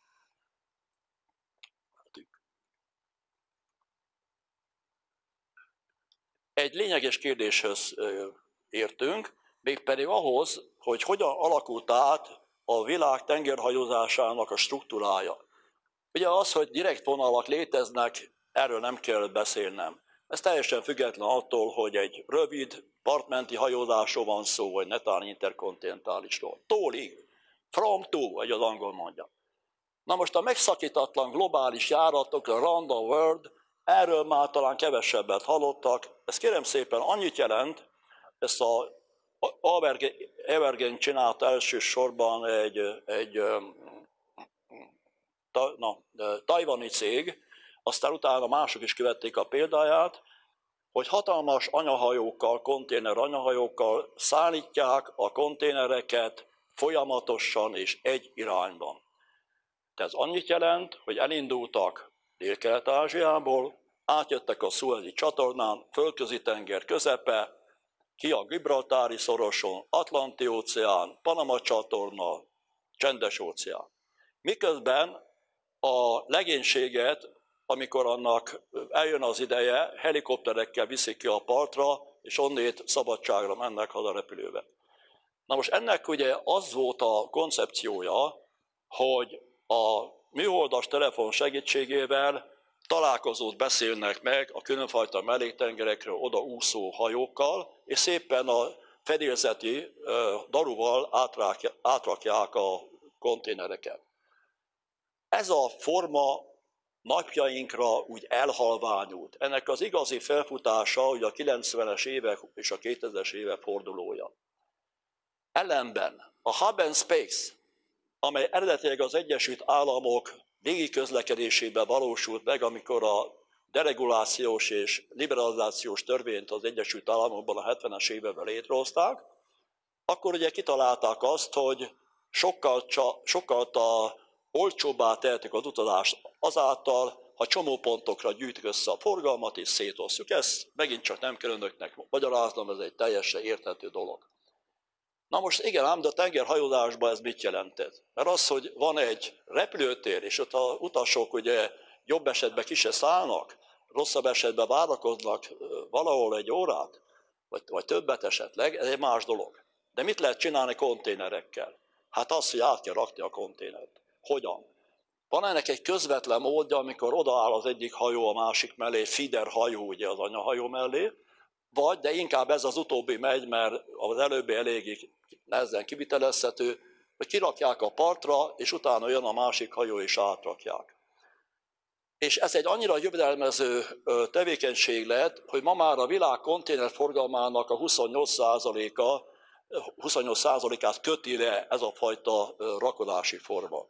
S1: Egy lényeges kérdéshez értünk, mégpedig ahhoz, hogy hogyan alakult át a világ tengerhajózásának a struktúrája. Ugye az, hogy direkt vonalak léteznek, erről nem kell beszélnem. Ez teljesen független attól, hogy egy rövid partmenti hajózásról van szó, vagy netán interkontinentálisról. Tólig, from to, vagy az angol mondja. Na most a megszakítatlan globális járatok, a round the world, erről már talán kevesebbet hallottak. Ez kérem szépen annyit jelent, ezt a Evergen csinálta elsősorban egy, egy na, tajvani cég, aztán utána mások is követték a példáját, hogy hatalmas anyahajókkal, konténer anyahajókkal szállítják a konténereket folyamatosan és egy irányban. Tehát ez annyit jelent, hogy elindultak Dél-Kelet-Ázsiából, átjöttek a Szuezi csatornán, Földközi tenger közepe, ki a Gibraltári szoroson, Atlanti óceán, Panama csatorna, Csendes óceán. Miközben a legénységet, amikor annak eljön az ideje, helikopterekkel viszik ki a partra, és onnét szabadságra mennek haza repülőbe. Na most ennek ugye az volt a koncepciója, hogy a műholdas telefon segítségével találkozót beszélnek meg a különfajta melléktengerekről oda úszó hajókkal, és szépen a fedélzeti daruval átrakják a konténereket. Ez a forma napjainkra úgy elhalványult. Ennek az igazi felfutása ugye a kilencvenes évek és a kétezres évek fordulója. Ellenben a Hub and Space, amely eredetileg az Egyesült Államok légiközlekedésében valósult meg, amikor a deregulációs és liberalizációs törvényt az Egyesült Államokban a hetvenes években létrehozták, akkor ugye kitalálták azt, hogy sokkal, sokkal a olcsóbbá tehetik az utazást azáltal, ha csomópontokra gyűjtjük össze a forgalmat és szétosztjuk. Ezt megint csak nem kell önöknek magyaráznom, ez egy teljesen érthető dolog. Na most igen, ám, de a tengerhajózásban ez mit jelentett? Mert az, hogy van egy repülőtér, és ott a utasok ugye jobb esetben ki se szállnak, rosszabb esetben várakoznak valahol egy órát, vagy, vagy többet esetleg, ez egy más dolog. De mit lehet csinálni konténerekkel? Hát az, hogy át kell rakni a konténert. Hogyan? Van ennek egy közvetlen módja, amikor odaáll az egyik hajó a másik mellé, feeder hajó ugye az anyahajó mellé, vagy, de inkább ez az utóbbi megy, mert az előbbi eléggé nehezen kivitelezhető, hogy kirakják a partra, és utána jön a másik hajó és átrakják. És ez egy annyira jövedelmező tevékenység lett, hogy ma már a világ konténerforgalmának a huszonnyolc százaléka, huszonnyolc százalékát köti le ez a fajta rakodási forma.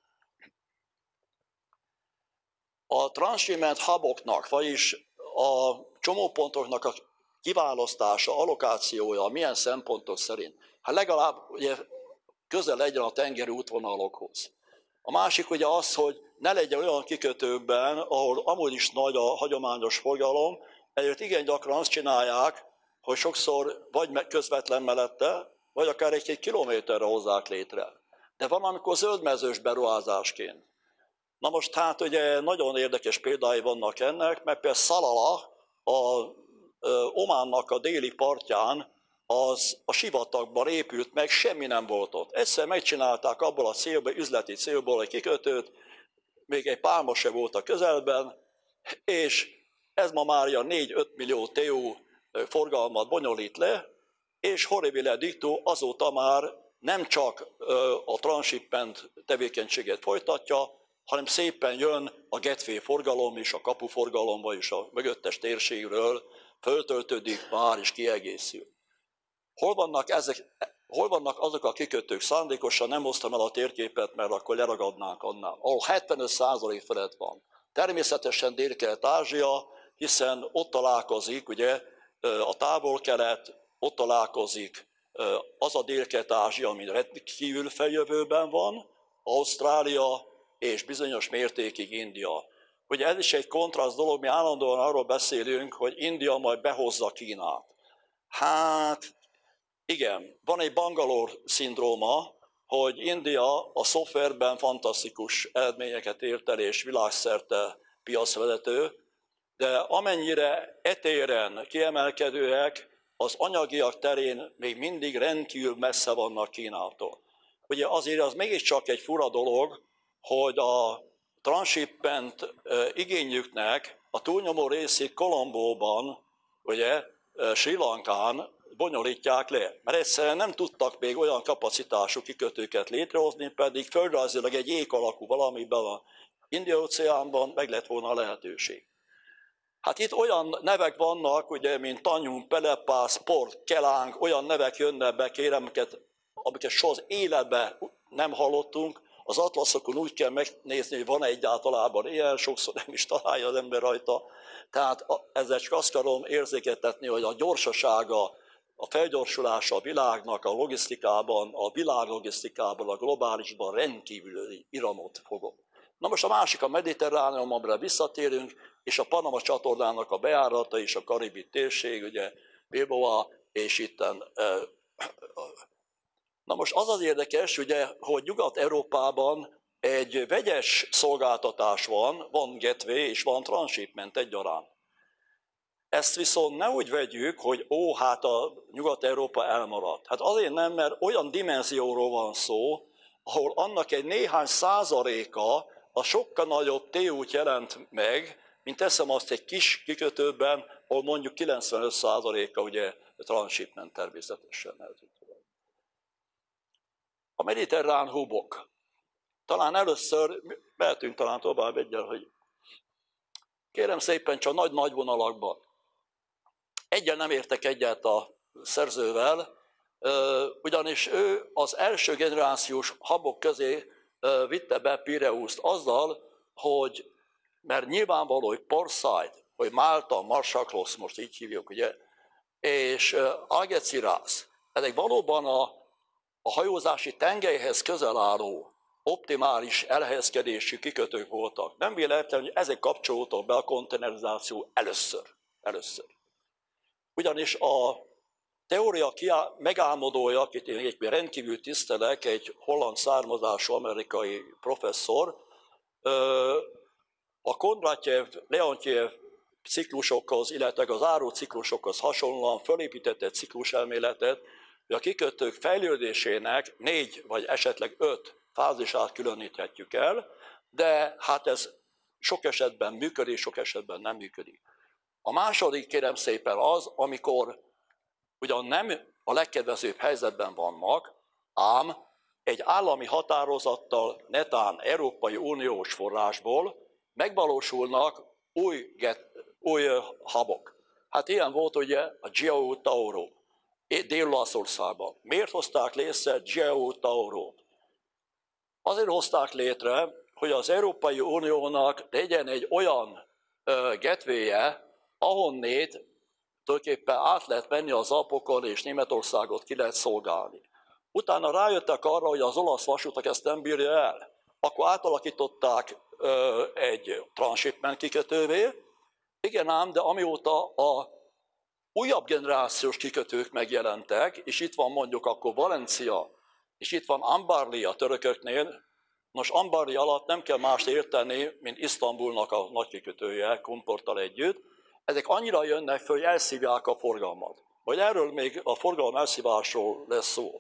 S1: A transshipment huboknak, vagyis a csomópontoknak a kiválasztása, allokációja milyen szempontok szerint? Hát legalább ugye, közel legyen a tengeri útvonalokhoz. A másik ugye az, hogy ne legyen olyan kikötőkben, ahol amúgy is nagy a hagyományos forgalom, Ezért igen gyakran azt csinálják, hogy sokszor vagy közvetlen mellette, vagy akár egy-két kilométerre hozzák létre. De van, amikor zöldmezős beruházásként. Na most hát ugye nagyon érdekes példái vannak ennek, mert például Szalala, a Ománnak a déli partján, az a sivatagban épült meg, semmi nem volt ott. Egyszer megcsinálták abból a célból, üzleti célból egy kikötőt, még egy pálma se volt a közelben, és ez ma már a négy-öt millió té u forgalmat bonyolít le, és horribile dictu azóta már nem csak a transhipment tevékenységet folytatja, hanem szépen jön a gateway forgalom is, a kapuforgalom, vagyis a mögöttes térségről föltöltődik már is kiegészül. Hol vannak, ezek, hol vannak azok a kikötők? Szándékosan nem hoztam el a térképet, mert akkor leragadnánk annál. Ahol hetvenöt százalék felett van. Természetesen Dél-Kelet-Ázsia, hiszen ott találkozik ugye, a távol-kelet, ott találkozik az a Dél-Kelet-Ázsia, ami rendkívül feljövőben van, Ausztrália és bizonyos mértékig India. Ugye ez is egy kontraszt dolog, mi állandóan arról beszélünk, hogy India majd behozza Kínát. Hát igen, van egy Bangalore szindróma, hogy India a szoftverben fantasztikus eredményeket ért el, és világszerte piacvezető, de amennyire etéren kiemelkedőek, az anyagiak terén még mindig rendkívül messze vannak Kínától. Ugye azért az mégiscsak egy fura dolog, hogy a transhipment igényüknek a túlnyomó részét Kolombóban, ugye, Sri Lankán bonyolítják le, mert egyszerűen nem tudtak még olyan kapacitású kikötőket létrehozni, pedig földrajzilag egy jég alakú valamiben a Indiai-óceánban meg lett volna a lehetőség. Hát itt olyan nevek vannak, ugye, mint Tanyum, Pelepász, Port, Keláng, olyan nevek jönnek be, kérem, amiket soha az életben nem hallottunk. Az atlaszokon úgy kell megnézni, hogy van egyáltalában ilyen, sokszor nem is találja az ember rajta. Tehát ezzel csak azt akarom érzékeltetni, hogy a gyorsasága, a felgyorsulása a világnak a logisztikában, a világlogisztikában, a globálisban rendkívüli iramot fogok. Na most a másik a Mediterráneum, amire visszatérünk, és a Panama csatornának a bejárata és a karibi térség, ugye Bilbao, és itten. Na most az az érdekes, ugye, hogy Nyugat-Európában egy vegyes szolgáltatás van, van gateway és van transhipment egyaránt. Ezt viszont ne úgy vegyük, hogy ó, hát a Nyugat-Európa elmaradt. Hát azért nem, mert olyan dimenzióról van szó, ahol annak egy néhány százaléka a sokkal nagyobb té u-t jelent meg, mint teszem azt egy kis kikötőben, ahol mondjuk kilencvenöt százaléka ugye transhipment természetesen. A mediterrán hubok. Talán először, mehetünk talán tovább egyel, hogy kérem szépen csak nagy-nagy vonalakban. Egyen nem értek egyet a szerzővel, ugyanis ő az első generációs hubok közé vitte be Pireuszt azzal, hogy, mert nyilvánvaló, hogy Portside, hogy Málta, Marsaklosz, most így hívjuk, ugye, és Algeciras, ezek valóban a, a hajózási tengelyhez közel álló, optimális elhelyezkedésű kikötők voltak. Nem véletlen, hogy ezek kapcsolódtak be a konténerizáció először. először. Ugyanis a teória megálmodója, akit én egy rendkívül tisztelek, egy holland származású amerikai professzor, a Kondratyev, Leontyev ciklusokhoz, illetve az áruciklusokhoz hasonlóan fölépített egy cikluselméletet, hogy a kikötők fejlődésének négy vagy esetleg öt fázisát különíthetjük el, de hát ez sok esetben működik, sok esetben nem működik. A második, kérem szépen, az, amikor ugyan nem a legkedvezőbb helyzetben vannak, ám egy állami határozattal, netán Európai Uniós forrásból megvalósulnak új, get, új hubok. Hát ilyen volt ugye a Geo Tauro, Dél-Olaszországban. Miért hozták létre Geo Tauro-t? Azért hozták létre, hogy az Európai Uniónak legyen egy olyan uh, gateway-je, ahonnét tulajdonképpen át lehet menni az Alpokon, és Németországot ki lehet szolgálni. Utána rájöttek arra, hogy az olasz vasútak ezt nem bírja el. Akkor átalakították ö, egy transhipment kikötővé, Igen ám, de amióta a újabb generációs kikötők megjelentek, és itt van mondjuk akkor Valencia, és itt van Ambarli a törököknél, most Ambarli alatt nem kell mást érteni, mint Isztambulnak a nagy kikötője, Komporttal együtt. Ezek annyira jönnek föl, hogy elszívják a forgalmat. Vagy erről még a forgalom elszívásról lesz szó.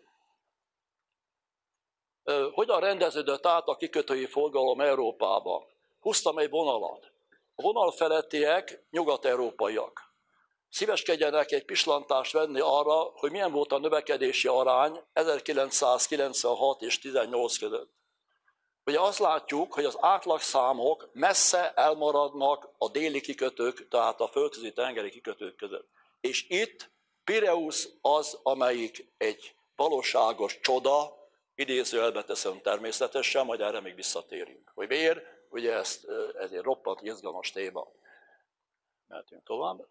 S1: Hogyan rendeződött át a kikötői forgalom Európában? Húztam egy vonalat. A vonal felettiek nyugat-európaiak. Szíveskedjenek egy pislantást venni arra, hogy milyen volt a növekedési arány ezerkilencszázkilencvenhat és tizennyolc között. Ugye azt látjuk, hogy az átlagszámok messze elmaradnak a déli kikötők, tehát a földközi tengeri kikötők között. És itt Pireusz az, amelyik egy valóságos csoda, idézőjelbe teszem természetesen, majd erre még visszatérünk. Hogy miért? Ugye ez, ez egy roppant izgalmas téma. Mehetünk tovább.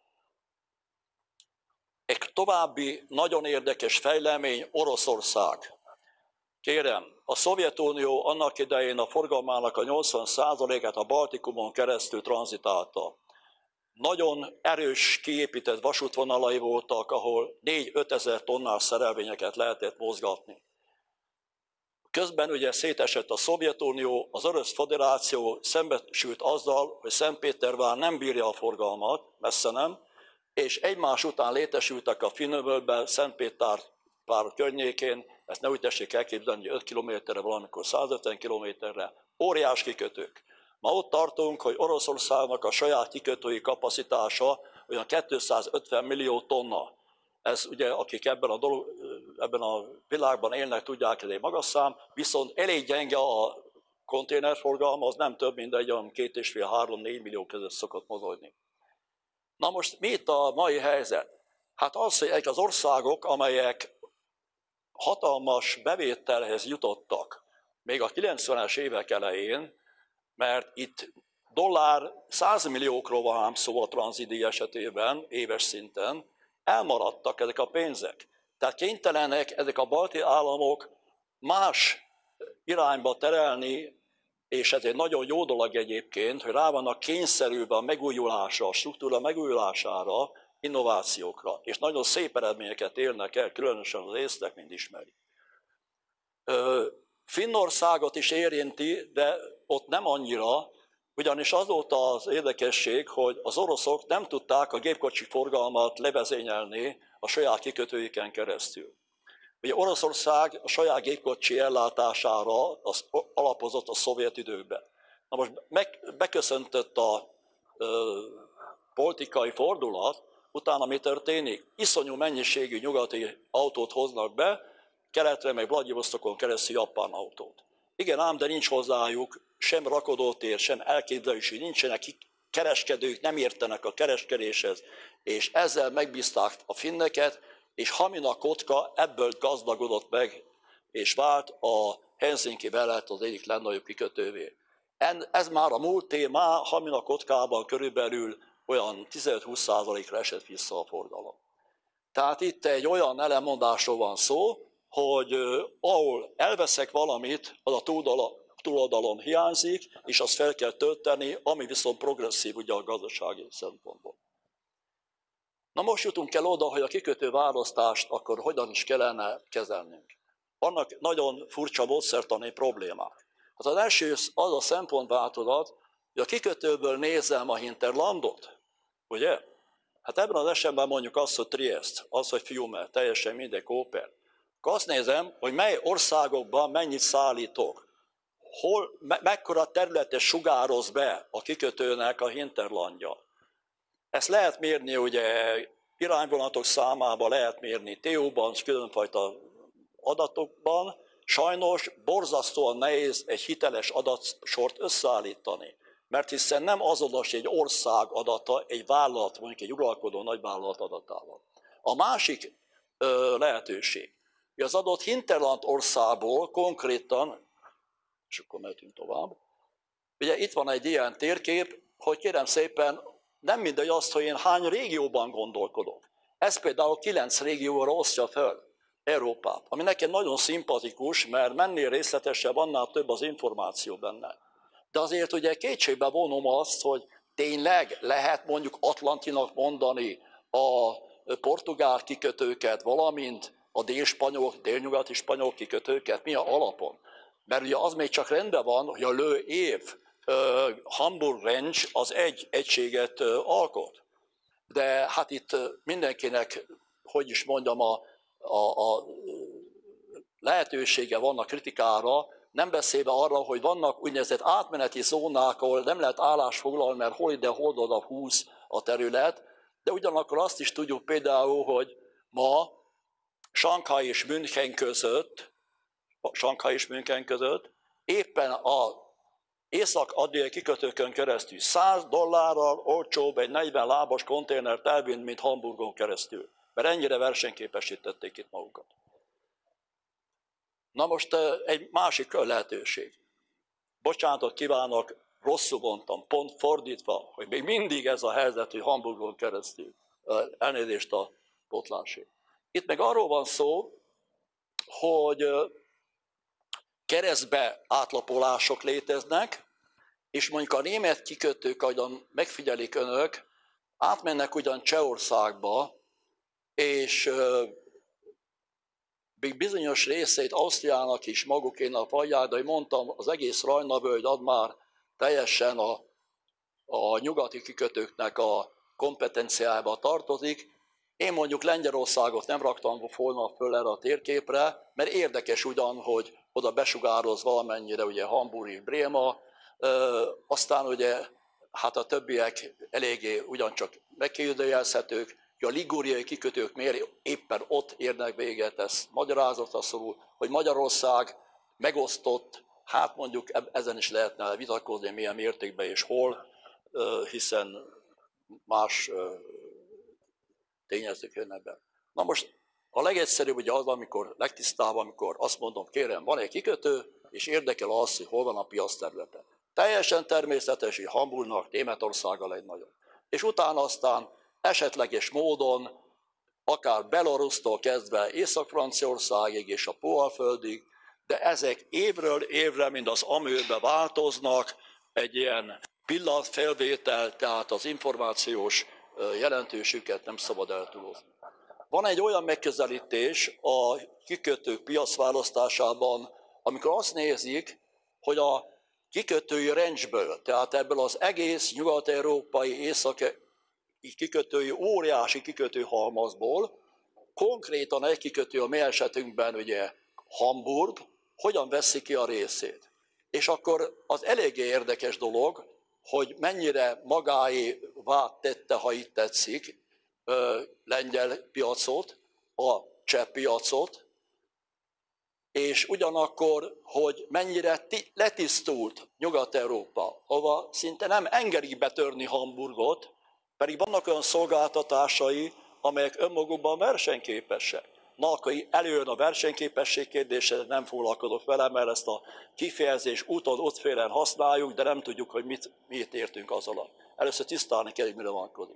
S1: Egy további nagyon érdekes fejlemény Oroszország. Kérem, a Szovjetunió annak idején a forgalmának a nyolcvan százalékát a Baltikumon keresztül tranzitálta. Nagyon erős kiépített vasútvonalai voltak, ahol négy-öt ezer tonnás szerelvényeket lehetett mozgatni. Közben ugye szétesett a Szovjetunió, az Orosz Föderáció szembesült azzal, hogy Szentpétervár nem bírja a forgalmat, messze nem, és egymás után létesültek a Finnöbölben, Szentpétervár környékén, ezt ne úgy tessék elképzelni, hogy öt kilométerre, valamikor százötven kilométerre, óriás kikötők. Ma ott tartunk, hogy Oroszországnak a saját kikötői kapacitása olyan kétszázötven millió tonna. Ez ugye, akik ebben a, dolog, ebben a világban élnek, tudják, ez egy magas szám, viszont elég gyenge a konténerforgalma, az nem több, mint egy olyan két és fél, három, négy millió között szokott mozogni. Na most mi itt a mai helyzet? Hát az, hogy ezek az országok, amelyek hatalmas bevételhez jutottak, még a kilencvenes évek elején, mert itt dollár százmilliókról van ám szó a tranzitdíj esetében, éves szinten, elmaradtak ezek a pénzek. Tehát kénytelenek ezek a balti államok más irányba terelni, és ez egy nagyon jó dolog egyébként, hogy rá vannak kényszerülve a megújulásra, a struktúra megújulására, innovációkra, és nagyon szép eredményeket érnek el, különösen az észtek, mint ismeri. Finnországot is érinti, de ott nem annyira, ugyanis az volt az érdekesség, hogy az oroszok nem tudták a gépkocsi forgalmat levezényelni a saját kikötőiken keresztül. Ugye Oroszország a saját gépkocsi ellátására az alapozott a szovjet időkben. Na most meg, beköszöntött a ö, politikai fordulat, utána mi történik? Iszonyú mennyiségű nyugati autót hoznak be, keletre, meg Vladivostokon keresztül japán autót. Igen ám, de nincs hozzájuk sem rakodótér, sem elképzelési, nincsenek kereskedők, nem értenek a kereskedéshez, és ezzel megbízták a finneket, és Hamina Kotka ebből gazdagodott meg, és vált a Helsinki mellett az egyik legnagyobb kikötővé. Ez már a múlt téma, Hamina Kotkában körülbelül olyan tizenöt-húsz százalékra esett vissza a forgalom. Tehát itt egy olyan ellenmondásról van szó, hogy ahol elveszek valamit, az a túloldalon hiányzik, és azt fel kell tölteni, ami viszont progresszív ugye a gazdasági szempontból. Na most jutunk el oda, hogy a kikötő választást akkor hogyan is kellene kezelnünk. Vannak nagyon furcsa módszertani problémák. Hát az első az a szempontváltozat, hogy a kikötőből nézem a hinterlandot, ugye? Hát ebben az esetben mondjuk azt, hogy Triest, az, hogy Fiume, teljesen mindegy, Koper. Akkor azt nézem, hogy mely országokban mennyit szállítok, hol, me, mekkora területet sugároz be a kikötőnek a hinterlandja. Ezt lehet mérni, ugye irányvonatok számában lehet mérni té ó-ban, különfajta adatokban. Sajnos borzasztóan nehéz egy hiteles adatsort összeállítani, mert hiszen nem azonos egy ország adata, egy vállalat, mondjuk egy uralkodó nagyvállalat adatával. A másik ö, lehetőség, hogy az adott hinterland országból konkrétan, és akkor mehetünk tovább, ugye itt van egy ilyen térkép, hogy kérem szépen, nem mindegy azt, hogy én hány régióban gondolkodok. Ez például kilenc régióra osztja fel Európát, ami nekem nagyon szimpatikus, mert mennél részletesebb, annál több az információ benne. De azért ugye kétségbe vonom azt, hogy tényleg lehet mondjuk Atlantinak mondani a portugál kikötőket, valamint a dél-spanyol, délnyugati spanyol kikötőket? Mi a alapon? Mert ugye az még csak rendben van, hogy a Le Havre uh, Hamburg Range az egy egységet uh, alkot. De hát itt mindenkinek, hogy is mondjam, a, a, a lehetősége van a kritikára, nem beszélve arra, hogy vannak úgynevezett átmeneti zónák, ahol nem lehet állást foglalni, mert hol ide, hol oda húz a terület, de ugyanakkor azt is tudjuk például, hogy ma Sanghai és München között, Sanghai és München között éppen a észak-adriai kikötőkön keresztül száz dollárral olcsóbb egy negyven lábas konténert elvinni, mint Hamburgon keresztül, mert ennyire versenyképesítették itt magukat. Na most egy másik lehetőség. Bocsánatot kívánok, rosszul mondtam, pont fordítva, hogy még mindig ez a helyzet, hogy Hamburgon keresztül. Elnézést a potlásért. Itt meg arról van szó, hogy keresztbe átlapolások léteznek, és mondjuk a német kikötők, ahogyan megfigyelik önök, átmennek ugyan Csehországba, és még bizonyos részeit Ausztriának is magukénak hagyják, de, hogy mondtam, az egész Rajna-völgy ad már teljesen a, a nyugati kikötőknek a kompetenciájába tartozik. Én mondjuk Lengyelországot nem raktam volna föl erre a térképre, mert érdekes ugyan, hogy oda besugároz valamennyire ugye Hamburg és Bréma, aztán ugye hát a többiek eléggé ugyancsak megkérdőjelezhetők, hogy a ligúriai kikötők miért éppen ott érnek véget, ez magyarázatra szorul, hogy Magyarország megosztott, hát mondjuk ezen is lehetne vitatkozni, milyen mértékben és hol, hiszen más tényezők jönnek be. Na most a legegyszerűbb ugye az, amikor legtisztább, amikor azt mondom, kérem, van egy kikötő, és érdekel az, hogy hol van a piac területe. Teljesen természetes, hogy Hamburgnak Németország a legnagyobb. És utána aztán esetleges módon, akár Belarustól kezdve Észak-Franciaországig és a Póalföldig, de ezek évről évre, mint az amőbe változnak, egy ilyen pillanatfelvétel, tehát az információs jelentőségüket nem szabad eltúlozni. Van egy olyan megközelítés a kikötők piacválasztásában, amikor azt nézik, hogy a kikötői rangeből, tehát ebből az egész nyugat-európai, északi kikötői, óriási kikötőhalmazból, konkrétan egy kikötő a mi esetünkben ugye Hamburg, hogyan veszi ki a részét. És akkor az eléggé érdekes dolog, hogy mennyire magáévá tette, ha itt tetszik, lengyel piacot, a cseh piacot, és ugyanakkor, hogy mennyire letisztult Nyugat-Európa, ahova szinte nem engedik betörni Hamburgot, pedig vannak olyan szolgáltatásai, amelyek önmagukban versenyképesek. Na, akkor előjön a versenyképesség kérdése, nem foglalkozok vele, mert ezt a kifejezés úton, útfélen használjuk, de nem tudjuk, hogy mit, mit értünk az alatt. Először tisztálni kell, hogy mire vonatkozik.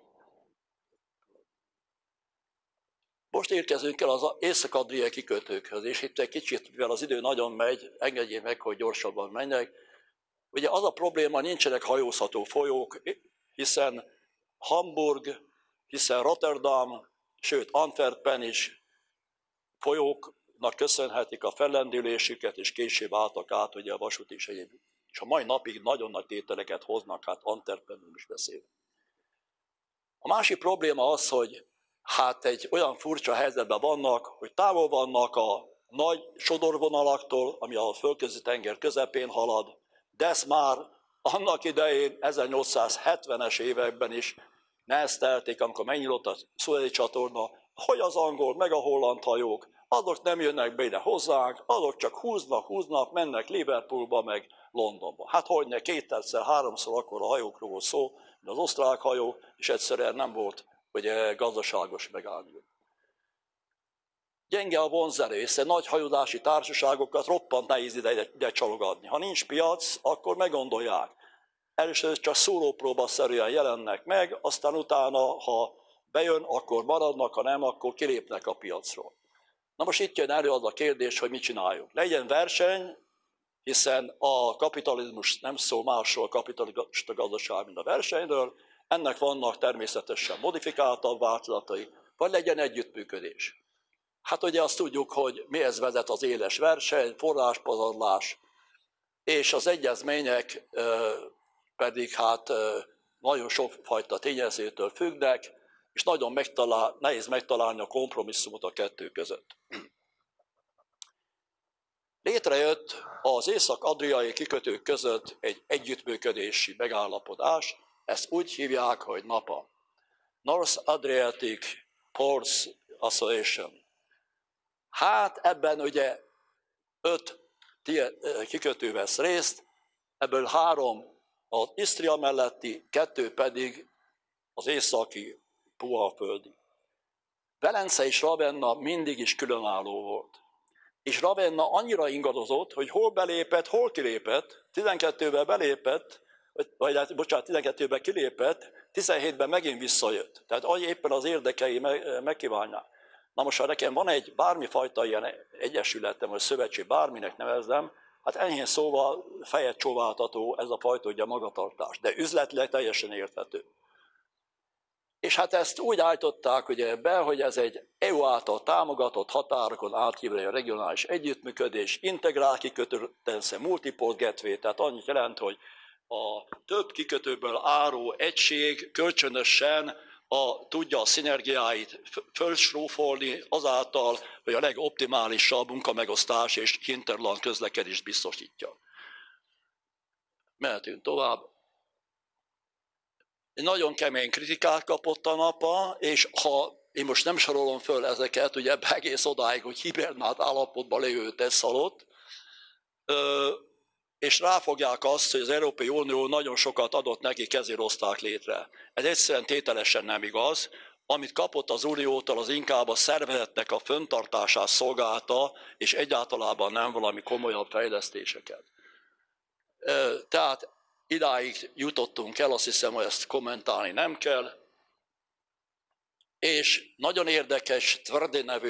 S1: Most érkezünk el az észak-adriai kikötőkhöz, és itt egy kicsit, mivel az idő nagyon megy, engedjék meg, hogy gyorsabban menjek. Ugye az a probléma, nincsenek hajózható folyók, hiszen Hamburg, hiszen Rotterdam, sőt Antwerpen is folyóknak köszönhetik a fellendülésüket, és később álltak át ugye a vasút is egyéb. És a mai napig nagyon nagy tételeket hoznak, hát Antwerpenről is beszélünk. A másik probléma az, hogy hát egy olyan furcsa helyzetben vannak, hogy távol vannak a nagy sodorvonalaktól, ami a Földközi tenger közepén halad, de ezt már annak idején, ezernyolcszázhetvenes években is neheztelték, amikor megnyílt a Szuezi csatorna, hogy az angol, meg a holland hajók, azok nem jönnek be ide hozzánk, azok csak húznak, húznak, mennek Liverpoolba, meg Londonba. Hát hogyne, kétszer, háromszor akkor a hajókról volt szó, mint az osztrák hajó, és egyszerűen nem volt ugye, gazdaságos megállni. Gyenge a vonzerő, hiszen nagy hajózási társaságokat roppant nehéz ide, ide csalogatni. Ha nincs piac, akkor meggondolják. Először csak szólópróbaszerűen jelennek meg, aztán utána, ha bejön, akkor maradnak, ha nem, akkor kilépnek a piacról. Na most itt jön elő az a kérdés, hogy mit csináljunk. Legyen verseny, hiszen a kapitalizmus nem szól másról a kapitalista gazdaság, mint a versenyről, ennek vannak természetesen modifikáltabb változatai, vagy legyen együttműködés. Hát ugye azt tudjuk, hogy mihez vezet az éles verseny, forráspazarlás, és az egyezmények pedig hát nagyon sokfajta tényezőtől függnek, és nagyon megtalál, nehéz megtalálni a kompromisszumot a kettő között. Létrejött az észak-adriai kikötők között egy együttműködési megállapodás, ezt úgy hívják, hogy NAPA, North Adriatic Ports Association. Hát ebben ugye öt kikötő vesz részt, ebből három az Isztria melletti, kettő pedig az északi puhaföldi. Velence és Ravenna mindig is különálló volt. És Ravenna annyira ingadozott, hogy hol belépett, hol kilépett, tizenkettőben belépett, vagy hát, bocsánat, tizenkettőben kilépett, tizenhétben megint visszajött. Tehát éppen az érdekei megkívánják. Na most, ha nekem van egy bármifajta ilyen egyesületem, vagy szövetség, bárminek nevezzem, hát enyhén szóval fejet csóváltató ez a fajta ugye magatartás, de üzletileg teljesen érthető. És hát ezt úgy állították ugye be, hogy ez egy é u által támogatott határokon átívelő regionális együttműködés, integrál kikötőrendszer, multiport gateway, tehát annyit jelent, hogy a több kikötőből álló egység kölcsönösen a, tudja a szinergiáit fölsrófolni azáltal, hogy a legoptimálisabb munkamegosztás és hinterland közlekedést biztosítja. Mehetünk tovább. Egy nagyon kemény kritikát kapott a NAPA, és ha én most nem sorolom föl ezeket, ugye egész odáig, hogy hibernált állapotban lévő Tesszalot, és ráfogják azt, hogy az Európai Unió nagyon sokat adott neki, ezért hozták létre. Ez egyszerűen tételesen nem igaz. Amit kapott az Uniótól, az inkább a szervezetnek a fenntartását szolgálta, és egyáltalában nem valami komolyabb fejlesztéseket. Tehát idáig jutottunk el, azt hiszem, hogy ezt kommentálni nem kell. És nagyon érdekes, Tvrdi nevű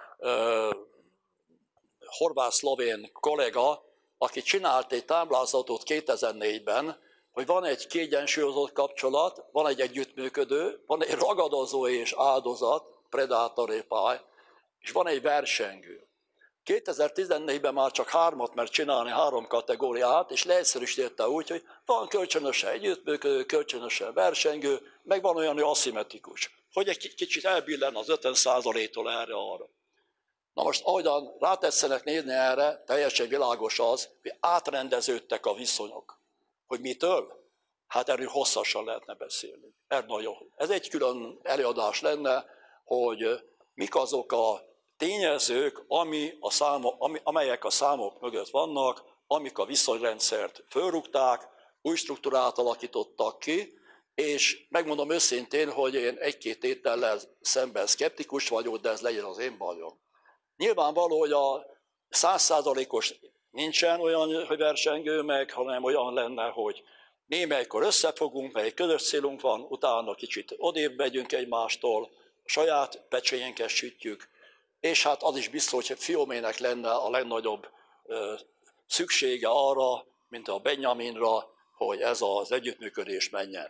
S1: horvát-szlovén kollega, aki csinált egy táblázatot kétezer-négyben, hogy van egy kiegyensúlyozott kapcsolat, van egy együttműködő, van egy ragadozó és áldozat, predátor pály, és van egy versengő. kétezer-tizennégyben már csak hármat mert csinálni, három kategóriát, és leegyszerűsítette úgy, hogy van kölcsönösen együttműködő, kölcsönösen versengő, meg van olyan, hogy aszimmetrikus, hogy egy kicsit elbillen az ötven százaléktól erre-arra. Na most, ahogyan rátetszenek nézni erre, teljesen világos az, hogy átrendeződtek a viszonyok. Hogy mitől? Hát erről hosszasan lehetne beszélni. Ez, nagyon. Ez egy külön előadás lenne, hogy mik azok a tényezők, ami a számok, ami, amelyek a számok mögött vannak, amik a viszonyrendszert fölrúgták, új struktúrát alakítottak ki, és megmondom őszintén, hogy én egy-két tétellel szemben szkeptikus vagyok, de ez legyen az én bajom. Nyilvánvaló, hogy a száz százalékos nincsen olyan, hogy versengő meg, hanem olyan lenne, hogy némelykor összefogunk, mert egy közös célunk van, utána kicsit odébb megyünk egymástól, a saját pecsényénket sütjük, és hát az is biztos, hogy Fiomének lenne a legnagyobb ö, szüksége arra, mint a Benjaminra, hogy ez az együttműködés menjen.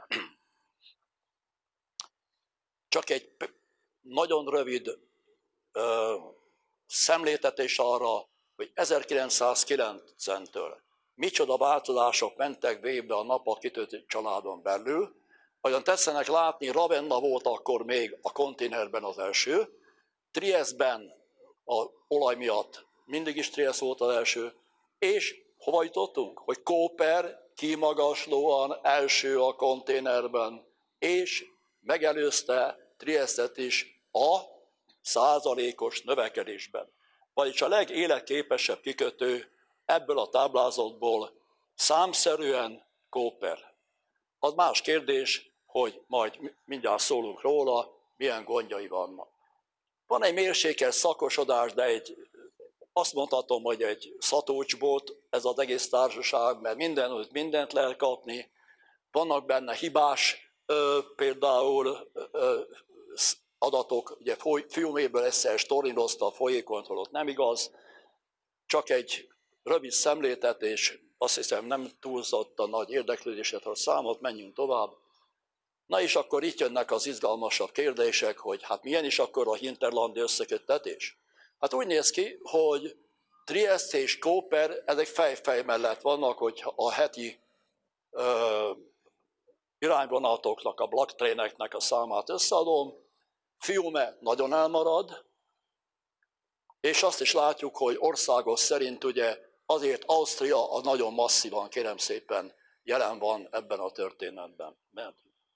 S1: Csak egy nagyon rövid ö, szemléltetés arra, hogy ezerkilencszázkilencventől micsoda változások mentek végbe a NAPA kikötő családon belül. Olyan tetszenek látni, Ravenna volt akkor még a konténerben az első, Triesztben az olaj miatt mindig is Triesz volt az első, és hova jutottunk? Hogy Koper kimagaslóan első a konténerben, és megelőzte Triesztet is a százalékos növekedésben. Vagyis a legéletképesebb kikötő ebből a táblázatból számszerűen Koper. Az más kérdés, hogy majd mindjárt szólunk róla, milyen gondjai vannak. Van egy mérsékelt szakosodás, de egy, azt mondhatom, hogy egy szatócsbot ez az egész társaság, mert mindenütt mindent lehet kapni. Vannak benne hibás ö, például ö, adatok, ugye Fiuméből egyszer storinozta a folyékontrollot, nem igaz, csak egy rövid szemléltetés, azt hiszem nem túlzott a nagy érdeklődéset, ha számot, menjünk tovább. Na és akkor itt jönnek az izgalmasabb kérdések, hogy hát milyen is akkor a hinterlandi összeköttetés. Hát úgy néz ki, hogy Trieste és Koper, ezek fej-fej mellett vannak, hogy a heti ö, irányvonatoknak, a black traineknek a számát összeadom. Fiume nagyon elmarad, és azt is látjuk, hogy országos szerint ugye azért Ausztria a nagyon masszívan, kérem szépen, jelen van ebben a történetben. Mert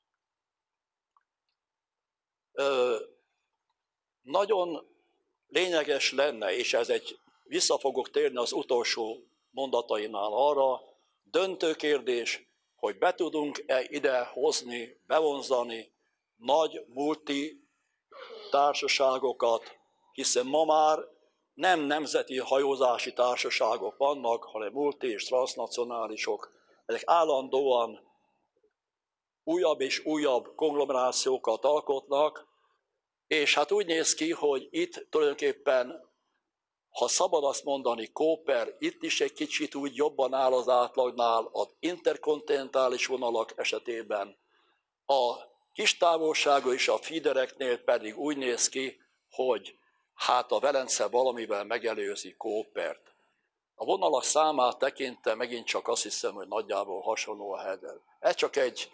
S1: ö, nagyon lényeges lenne, és ez egy, vissza fogok térni az utolsó mondatainál arra, döntő kérdés, hogy be tudunk-e ide hozni, bevonzani nagy multi társaságokat, hiszen ma már nem nemzeti hajózási társaságok vannak, hanem multi és transznacionálisok. Ezek állandóan újabb és újabb konglomerációkat alkotnak, és hát úgy néz ki, hogy itt tulajdonképpen, ha szabad azt mondani, Koper itt is egy kicsit úgy jobban áll az átlagnál, az interkontinentális vonalak esetében. A kis távolságú és a feedereknél pedig úgy néz ki, hogy hát a Velence valamivel megelőzi Kopert. A vonalak számát tekintve megint csak azt hiszem, hogy nagyjából hasonló a header. Ez csak egy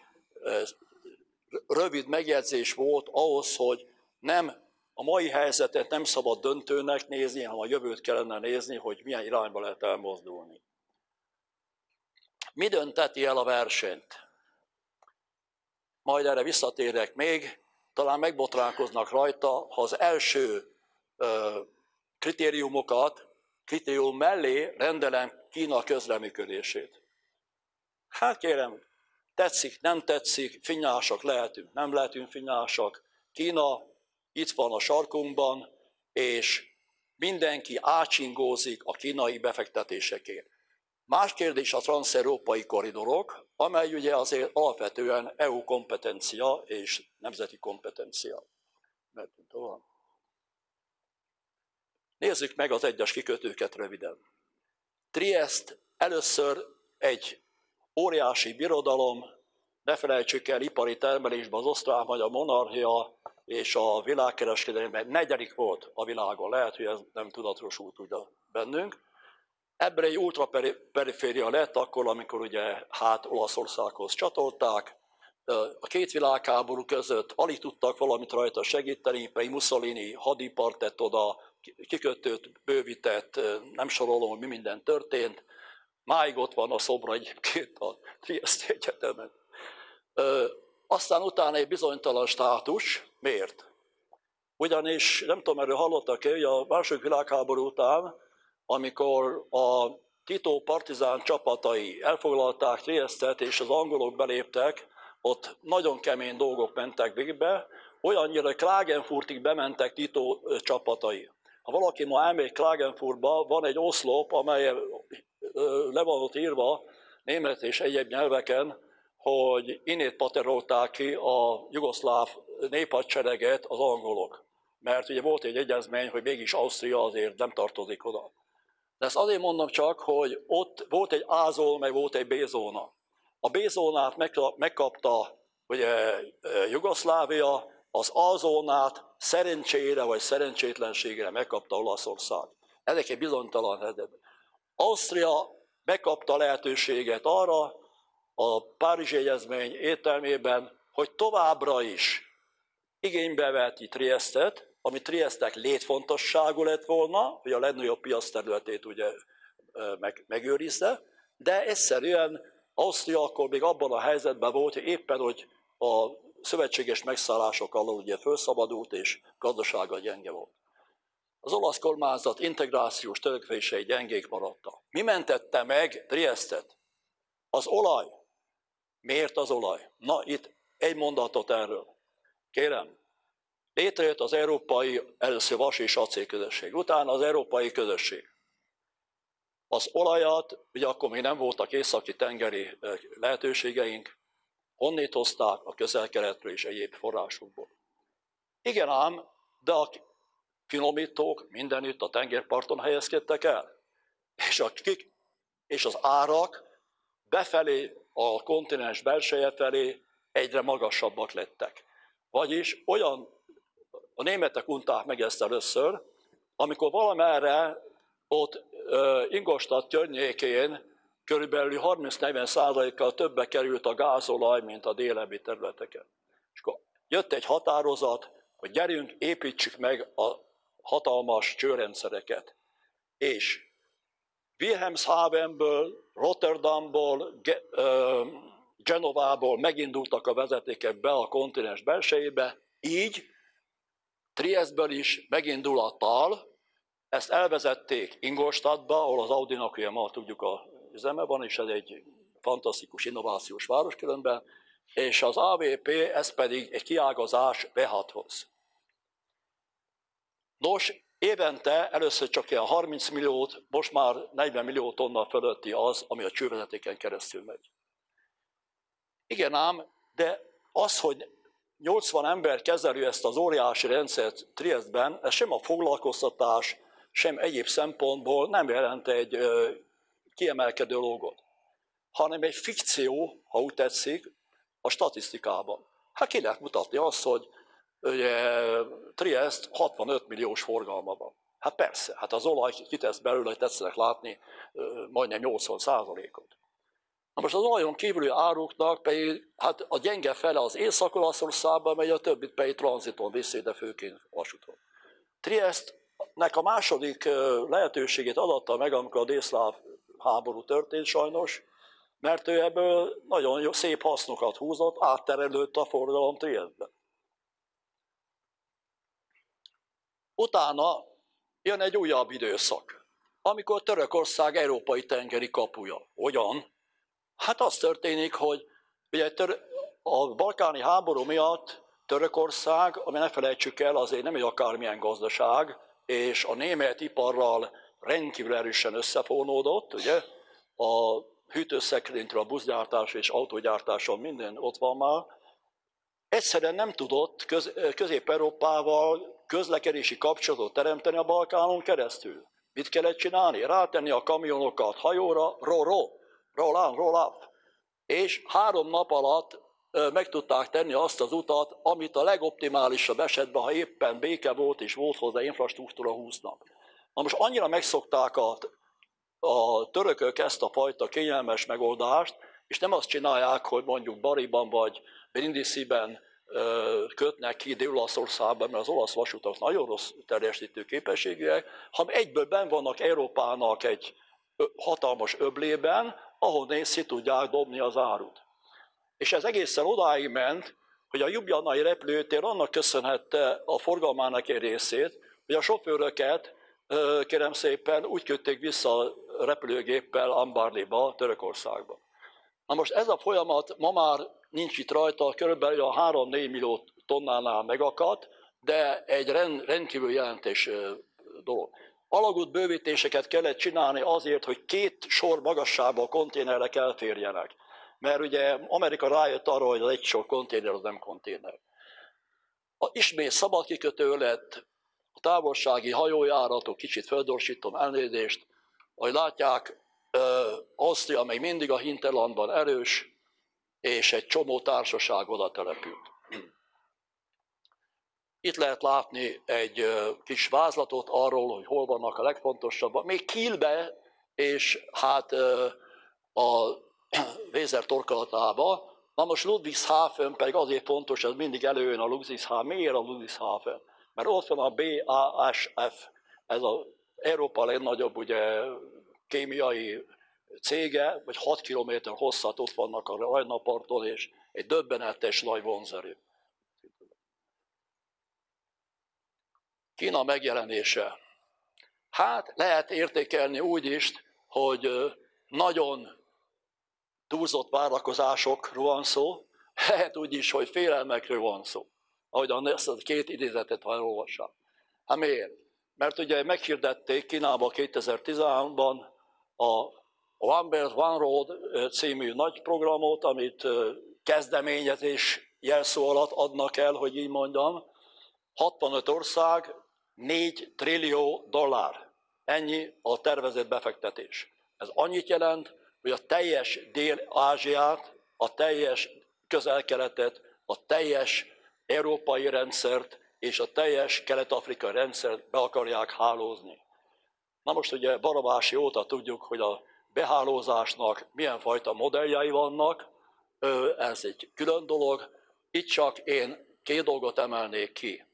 S1: rövid megjegyzés volt ahhoz, hogy nem a mai helyzetet nem szabad döntőnek nézni, hanem a jövőt kellene nézni, hogy milyen irányba lehet elmozdulni. Mi dönteti el a versenyt? Majd erre visszatérek még, talán megbotránkoznak rajta, ha az első ö, kritériumokat, kritérium mellé rendelem Kína közreműködését. Hát kérem, tetszik, nem tetszik, finnyásak lehetünk, nem lehetünk finnyásak. Kína itt van a sarkunkban, és mindenki átsingózik a kínai befektetésekért. Más kérdés a transzeurópai koridorok, amely ugye azért alapvetően é u kompetencia és nemzeti kompetencia. Nézzük meg az egyes kikötőket röviden. Trieste először egy óriási birodalom, ne felejtsük el, ipari termelésben az osztrák-magyar monarchia és a világkereskedelemben negyedik volt a világon. Lehet, hogy ez nem tudatosult ugye bennünk. Ebből egy ultraperiféria lett akkor, amikor ugye hát Olaszországhoz csatolták. A két világháború között alig tudtak valamit rajta segíteni, pedig Mussolini hadipart tett oda, kikötőt bővített, nem sorolom, hogy mi minden történt. Máig ott van a szobra egyébként a Trieste Egyetemen. Aztán utána egy bizonytalan státus. Miért? Ugyanis, nem tudom, erről hallottak-e, hogy a második világháború után, amikor a Tito partizán csapatai elfoglalták Triestet, és az angolok beléptek, ott nagyon kemény dolgok mentek végbe, olyannyira, hogy Klagenfurtig bementek Tito csapatai. Ha valaki ma elmegy Klagenfurtba, van egy oszlop, amely le van ott írva német és egyéb nyelveken, hogy innét paterolták ki a jugoszláv néphadsereget az angolok. Mert ugye volt egy egyezmény, hogy mégis Ausztria azért nem tartozik oda. De ezt azért mondom csak, hogy ott volt egy A-zóna, meg volt egy B-zóna. A B-zónát megkapta ugye, Jugoszlávia, az A-zónát szerencsére vagy szerencsétlenségre megkapta Olaszország. Ezek egy bizonytalan helyzetben. Ausztria megkapta a lehetőséget arra, a Párizsi Egyezmény értelmében, hogy továbbra is igénybe veheti Triestet, ami Triestek létfontosságú lett volna, hogy a legnagyobb piacterületét ugye meg, megőrizze, de egyszerűen Ausztria akkor még abban a helyzetben volt, hogy éppen, hogy a szövetséges megszállások alól ugye felszabadult, és gazdasága gyenge volt. Az olasz kormányzat integrációs törekvései gyengék maradtak. Mi mentette meg Triestet? Az olaj. Miért az olaj? Na, itt egy mondatot erről. Kérem, létrejött az európai, először vas és acélközösség, utána az európai közösség. Az olajat, ugye akkor még nem voltak északi tengeri lehetőségeink, honnét hozták? A Közel-Keletről és egyéb forrásokból. Igen ám, de a finomítók mindenütt a tengerparton helyezkedtek el. és, a, és az árak befelé, a kontinens belseje felé egyre magasabbak lettek. Vagyis olyan, a németek unták meg ezt először, amikor valamerre ott uh, Ingolstadt környékén körülbelül harminc-negyven százalékkal többe került a gázolaj, mint a délebbi területeken. És akkor jött egy határozat, hogy gyerünk, építsük meg a hatalmas csőrendszereket. És Wilhelmshavenből, Rotterdamból, Genovából megindultak a vezetékek be a kontinens belsejébe, így Triestből is megindul a tal, ezt elvezették Ingolstadtba, ahol az Audinak ugye ma tudjuk a üzeme van, és ez egy fantasztikus innovációs város különben, és az á vé pé, ez pedig egy kiágazás Behathoz. Nos, évente először csak ilyen harminc milliót, most már negyven millió tonna fölötti az, ami a csővezetéken keresztül megy. Igen ám, de az, hogy nyolcvan ember kezeli ezt az óriási rendszert Triestben, ez sem a foglalkoztatás, sem egyéb szempontból nem jelent egy ö, kiemelkedő dolgot, hanem egy fikció, ha úgy tetszik, a statisztikában. Hát ki lehet mutatni azt, hogy ugye, Triest hatvanöt milliós forgalma van. Hát persze, hát az olaj kitesz belőle, hogy tetszenek látni majdnem nyolcvan százalékot. Na most az olajon kívüli áruknak pedig hát a gyenge fele az Észak-Olaszországba megy, a többit pedig tranziton viszi, de főként vasúton. Triestnek a második lehetőségét adatta meg, amikor a délszláv háború történt sajnos, mert ő ebből nagyon jó, szép hasznokat húzott, átterelődte a forgalom Triestbe. Utána jön egy újabb időszak, amikor Törökország európai tengeri kapuja. Hogyan? Hát az történik, hogy ugye a balkáni háború miatt Törökország, ami ne felejtsük el, azért nem egy akármilyen gazdaság, és a német iparral rendkívül erősen összefonódott, ugye? A hűtőszekrénytől a buszgyártás és autógyártáson minden ott van már. Egyszerűen nem tudott köz, Közép-Európával közlekedési kapcsolatot teremteni a Balkánon keresztül. Mit kellett csinálni? Rátenni a kamionokat hajóra, ro-ro, roll-on, roll-up. És három nap alatt meg tudták tenni azt az utat, amit a legoptimálisabb esetben, ha éppen béke volt és volt hozzá infrastruktúra húsznak. Na most annyira megszokták a, a törökök ezt a fajta kényelmes megoldást, és nem azt csinálják, hogy mondjuk Bariban vagy Brindisiben kötnek ki Dél-Olaszországban, mert az olasz vasutak nagyon rossz teljesítő képességűek, hanem egyből benn vannak Európának egy hatalmas öblében, ahol nézzi tudják dobni az árut. És ez egészen odáig ment, hogy a ljubljanai repülőtér annak köszönhette a forgalmának egy részét, hogy a sofőröket, kérem szépen, úgy küldték vissza a repülőgéppel Ambarliba, Törökországba. Na most ez a folyamat ma már nincs itt rajta, körülbelül a három-négy millió tonnánál megakadt, de egy rend, rendkívül jelentés dolog. Alagút bővítéseket kellett csinálni azért, hogy két sor magasságban a konténerek elférjenek. Mert ugye Amerika rájött arra, hogy az egy sor konténer az nem konténer. A ismét szabad kikötő lett, a távolsági hajójáratok, kicsit felgyorsítom, elnézést, ahogy látják, Ausztria még mindig a hinterlandban erős, és egy csomó társaság oda települt. Itt lehet látni egy kis vázlatot arról, hogy hol vannak a legfontosabbak. Még Kielbe és hát a Weser torkolatába. Na most Ludwigshafen pedig azért fontos, ez mindig előjön a Ludwigshafen. Miért a Ludwigshafen? Mert ott van a bé á es ef, ez az Európa legnagyobb ugye, kémiai cége, vagy hat kilométer hosszat ott vannak a Rajna-parton, és egy döbbenetes nagy vonzerő. Kína megjelenése. Hát lehet értékelni úgy is, hogy nagyon túlzott várakozásokról van szó, lehet úgy is, hogy félelmekről van szó, ahogyan ezt a két idézetet elolvassák. Hát miért? Mert ugye meghirdették Kínába kétezer-tizenháromban a One Belt, One Road című nagy programot, amit kezdeményezés jelszó alatt adnak el, hogy így mondjam, hatvanöt ország, négy trillió dollár. Ennyi a tervezett befektetés. Ez annyit jelent, hogy a teljes Dél-Ázsiát, a teljes Közel-Keletet, a teljes európai rendszert és a teljes kelet-afrikai rendszert be akarják hálózni. Na most ugye Barabási óta tudjuk, hogy a behálózásnak milyen fajta modelljei vannak, ez egy külön dolog. Itt csak én két dolgot emelnék ki.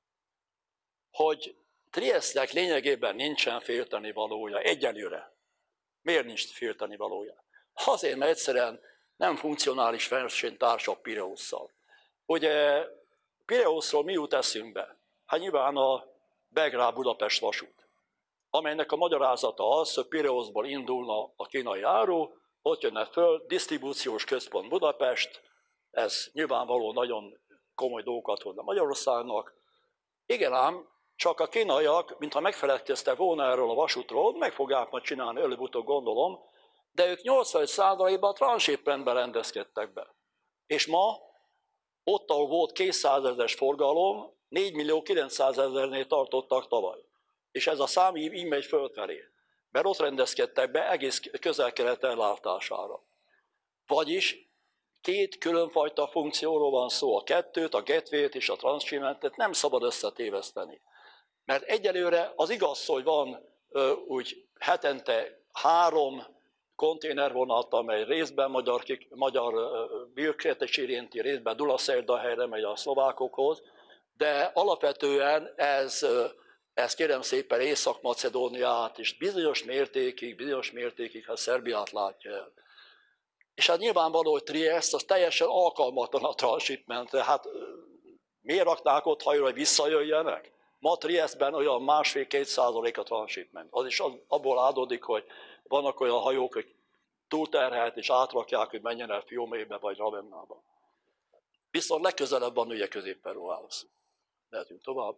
S1: Hogy Triesztnek lényegében nincsen félteni valója egyelőre. Miért nincs félteni valója? Azért, mert egyszerűen nem funkcionális versenytársa Pireusszal. Ugye Pireuszról mi jut eszünkbe? Hát nyilván a Belgrád-Budapest vasút, amelynek a magyarázata az, hogy Pireuszból indulna a kínai áru, ott jönne föl, disztribúciós központ Budapest, ez nyilvánvaló nagyon komoly dolgokat hozna Magyarországnak. Igen ám, csak a kínaiak, mintha megfeledkeztek volna erről a vasútról, meg fogják majd csinálni előbb-utóbb gondolom, de ők nyolcvanöt százalékban a transzséprendben rendezkedtek be. És ma, ott, ahol volt kétszázezeres forgalom, négy millió kilencszázezernél tartottak tavaly. És ez a szám így megy fölfelé, mert ott rendezkedtek be egész Közel-Kelet ellátására. Vagyis két különfajta funkcióról van szó, a kettőt, a gateway-t és a transzshipmentet nem szabad összetéveszteni. Mert egyelőre az igaz, hogy van ö, úgy hetente három konténervonat, amely részben magyar, magyar Bilkretes érinti, részben Dulaszerdahelyre megy a szlovákokhoz, de alapvetően ez, ez kérem szépen Észak-Macedóniát és bizonyos mértékig, bizonyos mértékig a Szerbiát látja el. És hát nyilvánvaló, hogy Trieste az teljesen alkalmatlan a transzshipmentre. Hát miért raknák ott hajóra, hogy visszajöjjenek? Ma Triestben olyan másfél-két százalék a transzshipment. Az is abból adódik, hogy vannak olyan hajók, hogy túlterhelt és átrakják, hogy menjen el Fiumébe vagy Ravennába. Viszont legközelebb van ugye Közép-Peruához. Mehetünk tovább.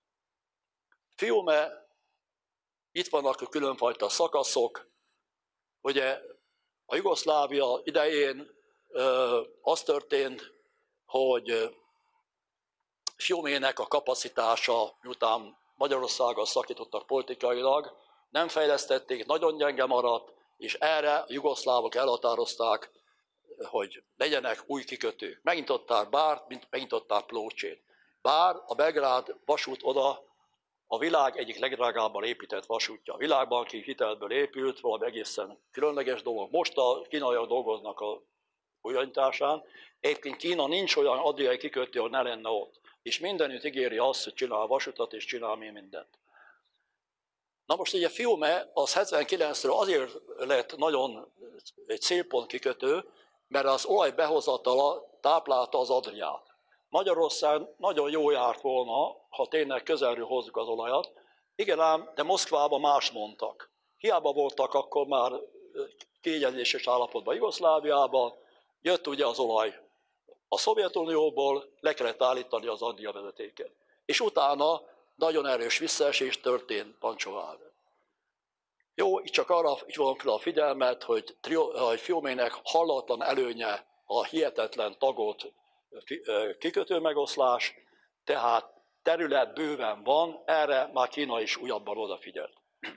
S1: Fiume, itt vannak a különfajta szakaszok. Ugye a Jugoszlávia idején ö, az történt, hogy Fiumének a kapacitása, miután Magyarországgal szakítottak politikailag, nem fejlesztették, nagyon gyenge maradt, és erre a jugoszlávok elhatározták, hogy legyenek új kikötők. Megnyitották Bárt, mint megnyitották Plócsét. Bár a Belgrád vasút oda a világ egyik legdrágábban épített vasútja. A világbanki hitelből épült, valami egészen különleges dolog. Most a kínaiak dolgoznak a újraindításán. Egyébként Kína nincs olyan adriai kikötő, ahol ne lenne ott. És mindenütt ígéri azt, hogy csinál vasutat és csinál még mindent. Na most ugye Fiume az hetvenkilencről azért lett nagyon egy célpont kikötő, mert az olaj behozatala táplálta az Adriát. Magyarország nagyon jó járt volna, ha tényleg közelről hozzuk az olajat. Igen ám, de Moszkvában más mondtak. Hiába voltak akkor már kiegyezéses állapotban Jugoszláviában, jött ugye az olaj a Szovjetunióból, le kellett állítani az Adria vezetéket. És utána nagyon erős visszaesés történt Pancsovárban. Jó, itt csak arra hívom fel a figyelmet, hogy, hogy Fiumének hallatlan előnye a hihetetlen tagolt kikötő megoszlás, tehát terület bőven van, erre már Kína is újabban odafigyelt.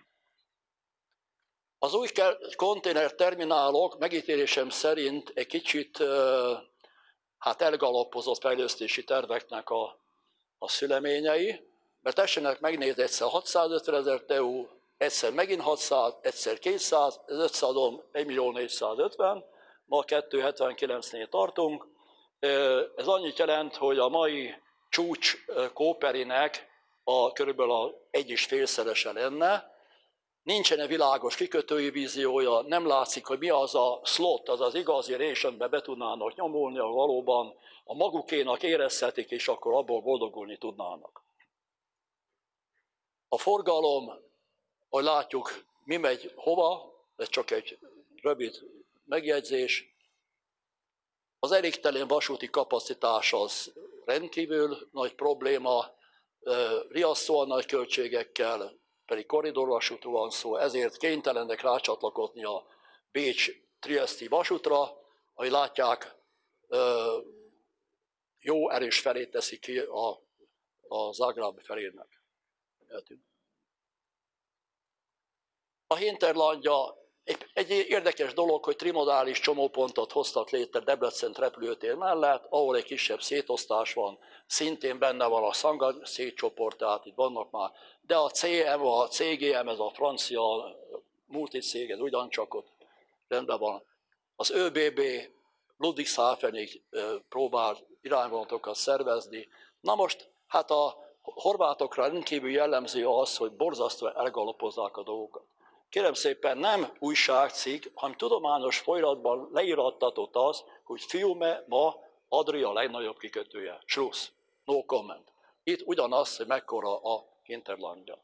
S1: Az új konténerterminálok megítélésem szerint egy kicsit hát elgalapozott fejlesztési terveknek a, a szüleményei, mert tessenek megnézni egyszer hatszázötven ezer té e u, egyszer megint hatszáz, egyszer kétszáz, ez ötszázon egy millió négyszázötven, ma kétszázhetvenkilencnél tartunk. Ez annyit jelent, hogy a mai csúcs Kóperinek a körülbelül a egy és félszerese lenne. Nincsen világos kikötői víziója, nem látszik, hogy mi az a slot, az az igazi résenbe be tudnának nyomulni, ahol valóban a magukénak érezhetik, és akkor abból boldogulni tudnának. A forgalom, ahogy látjuk, mi megy hova, ez csak egy rövid megjegyzés. Az elégtelen vasúti kapacitás az rendkívül nagy probléma, riasztóan nagy költségekkel, pedig korridorvasútról van szó, ezért kénytelenek rácsatlakozni a Bécs-Trieszti vasútra, ahogy látják, jó erős felét teszi ki a, a Zágráb felének. A hinterlandja egy, egy érdekes dolog, hogy trimodális csomópontot hoztak létre Debrecen repülőtér mellett, ahol egy kisebb szétosztás van, szintén benne van a Szanga szétcsoport, tehát itt vannak már, de a cé em, a cé gé em, ez a francia multicég, ez ugyancsak ott rendben van. Az ö bé bé Ludwigshafenig próbál irányvonatokat szervezni. Na most, hát a horvátokra rendkívül jellemző az, hogy borzasztóan elgalopozzák a dolgokat. Kérem szépen, nem újságcikk, hanem tudományos folyratban leírattatott az, hogy Fiume ma Adria legnagyobb kikötője. Schluss. No comment. Itt ugyanaz, hogy mekkora a hinterlandja.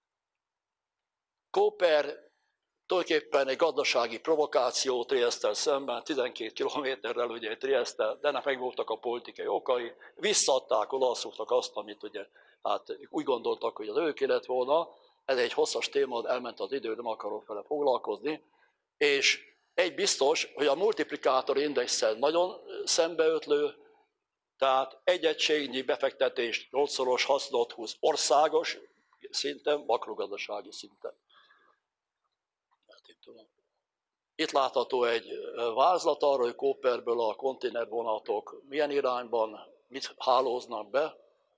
S1: Kóper tulajdonképpen egy gazdasági provokáció Trieszttel szemben, tizenkét kilométerrel ugye Trieszttel, de ennek megvoltak a politikai okai, visszaadták olaszoknak azt, amit ugye, hát úgy gondoltak, hogy az őké lett volna. Ez egy hosszas téma, elment az idő, nem akarok vele foglalkozni, és egy biztos, hogy a multiplikátor indexsel nagyon szembeötlő, tehát egy egységnyi befektetés nyolcszoros hasznot húz országos szinten, makrogazdasági szinten. Itt látható egy vázlat arra, hogy Kóperből a konténervonatok milyen irányban, mit hálóznak be.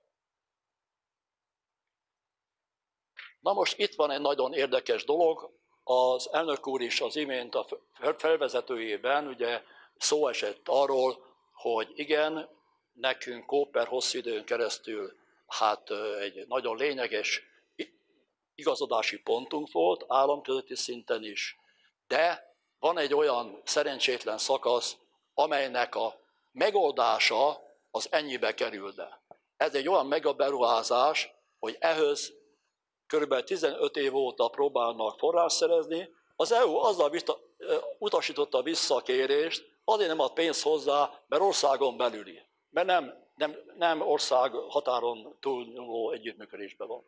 S1: Na most itt van egy nagyon érdekes dolog, az elnök úr is az imént a felvezetőjében ugye szó esett arról, hogy igen, nekünk Kóper hosszú időn keresztül hát egy nagyon lényeges igazodási pontunk volt, államközötti szinten is, de van egy olyan szerencsétlen szakasz, amelynek a megoldása az ennyibe kerülne. Ez egy olyan megaberuházás, hogy ehhez kb. tizenöt év óta próbálnak forrás szerezni. Az é u azzal vita, utasította vissza a kérést, azért nem ad pénzt hozzá, mert országon belüli. Mert nem, nem, nem ország határon túlnyúló együttműködésben van.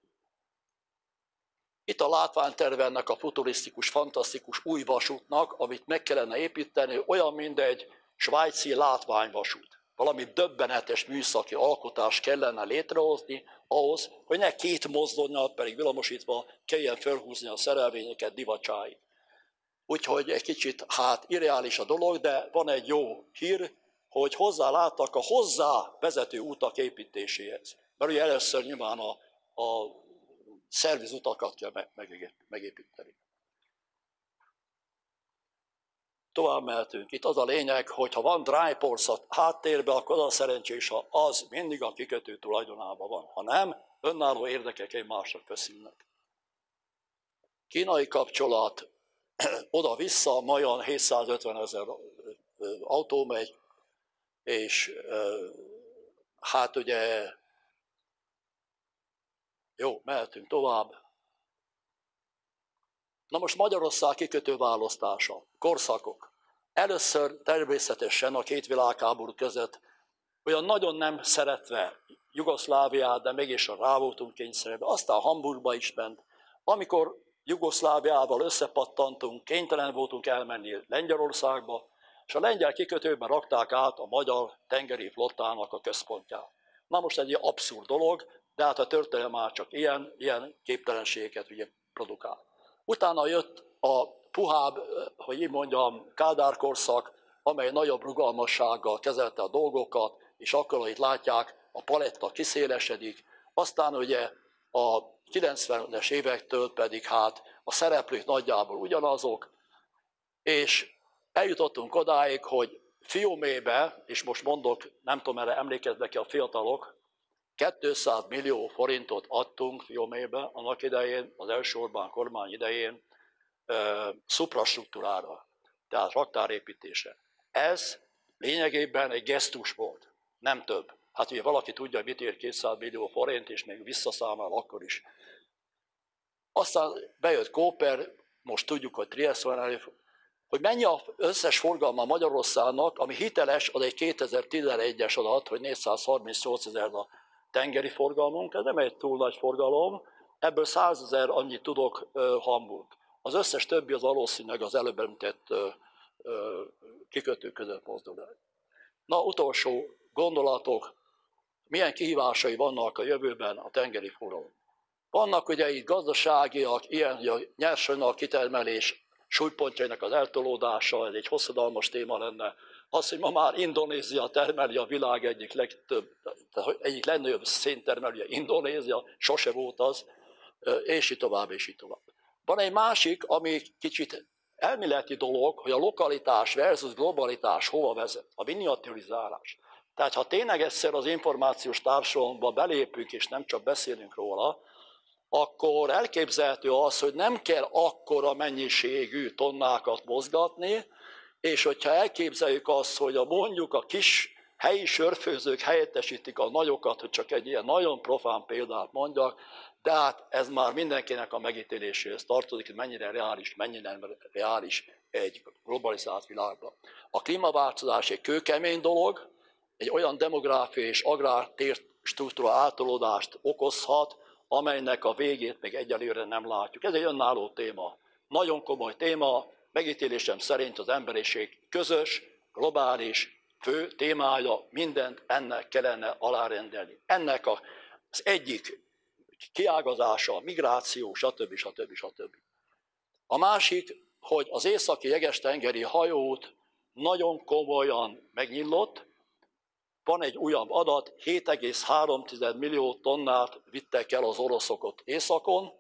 S1: Itt a látványterve ennek a futurisztikus, fantasztikus új vasútnak, amit meg kellene építeni, olyan, mint egy svájci látványvasút. Valami döbbenetes műszaki alkotást kellene létrehozni ahhoz, hogy ne két mozdonnyal, pedig villamosítva kelljen felhúzni a szerelvényeket divacsáig. Úgyhogy egy kicsit hát irreális a dolog, de van egy jó hír, hogy hozzáláttak a hozzá vezető utak építéséhez. Mert ugye először nyilván a, a szervizutakat kell megépíteni. Tovább mehetünk. Itt az a lényeg, hogy ha van dryports a háttérben, akkor az a szerencsés, ha az mindig a kikötő tulajdonában van. Ha nem, önálló érdekek egymásnak feszülnek. Kínai kapcsolat, oda-vissza, ma olyan hétszázötven ezer autó megy, és hát ugye, jó, mehetünk tovább. Na most Magyarország kikötő választása, korszakok. Először természetesen a két világháború között olyan nagyon nem szeretve Jugoszláviát, de mégis rá voltunk kényszerülve. Aztán Hamburgba is ment. Amikor Jugoszláviával összepattantunk, kénytelen voltunk elmenni Lengyelországba, és a lengyel kikötőben rakták át a magyar tengeri flottának a központját. Na most egy abszurd dolog, de hát a történelem már csak ilyen, ilyen képtelenségeket ugye produkál. Utána jött a puhább, hogy így mondjam, Kádár korszak, amely nagyobb rugalmassággal kezelte a dolgokat, és akkor, ahogy látják, a paletta kiszélesedik. Aztán ugye a kilencvenes évektől pedig hát a szereplők nagyjából ugyanazok, és eljutottunk odáig, hogy Fiumébe, és most mondok, nem tudom, erre emlékeznek ki a fiatalok, kétszáz millió forintot adtunk Fiumébe annak idején, az első Orbán kormány idején, uh, szuprastruktúrára, tehát raktárépítésre. Ez lényegében egy gesztus volt, nem több. Hát ugye valaki tudja, mit ér kétszáz millió forint, és még visszaszámol akkor is. Aztán bejött Kóper, most tudjuk, hogy Trieste van elő, hogy mennyi az összes forgalma Magyarországnak, ami hiteles, az egy kétezer-tizenegyes adat, hogy négyszázharmincnyolc ezer a tengeri forgalmunk, ez nem egy túl nagy forgalom, ebből százezer annyit tudok uh, Hamburg. Az összes többi az valószínűleg az előbb említett uh, uh, kikötő között mozdul el. Na, utolsó gondolatok, milyen kihívásai vannak a jövőben a tengeri forgalom. Vannak ugye itt gazdaságiak, ilyen a nyersanyag kitermelés súlypontjainak az eltolódása, ez egy hosszadalmas téma lenne. Az, hogy ma már Indonézia termeli a világ egyik legtöbb, egyik legnagyobb széntermelője Indonézia, sose volt az, és így tovább, és így tovább. Van egy másik, ami kicsit elméleti dolog, hogy a lokalitás versus globalitás hova vezet, a miniaturizálás. Tehát ha tényleg egyszer az információs társadalomba belépünk, és nem csak beszélünk róla, akkor elképzelhető az, hogy nem kell akkora mennyiségű tonnákat mozgatni, és hogyha elképzeljük azt, hogy a, mondjuk a kis helyi sörfőzők helyettesítik a nagyokat, hogy csak egy ilyen nagyon profán példát mondjak, de hát ez már mindenkinek a megítéléséhez tartozik, hogy mennyire reális, mennyire nem reális egy globalizált világban. A klímaváltozás egy kőkemény dolog, egy olyan demográfiai és agrártérstruktúra átolódást okozhat, amelynek a végét még egyelőre nem látjuk. Ez egy önálló téma. Nagyon komoly téma, megítélésem szerint az emberiség közös, globális, fő témája, mindent ennek kellene alárendelni. Ennek az egyik kiágazása, a migráció, stb. stb. stb. A másik, hogy az északi jegestengeri hajóút nagyon komolyan megnyillott, van egy újabb adat, hét egész három millió tonnát vittek el az oroszok ott északon.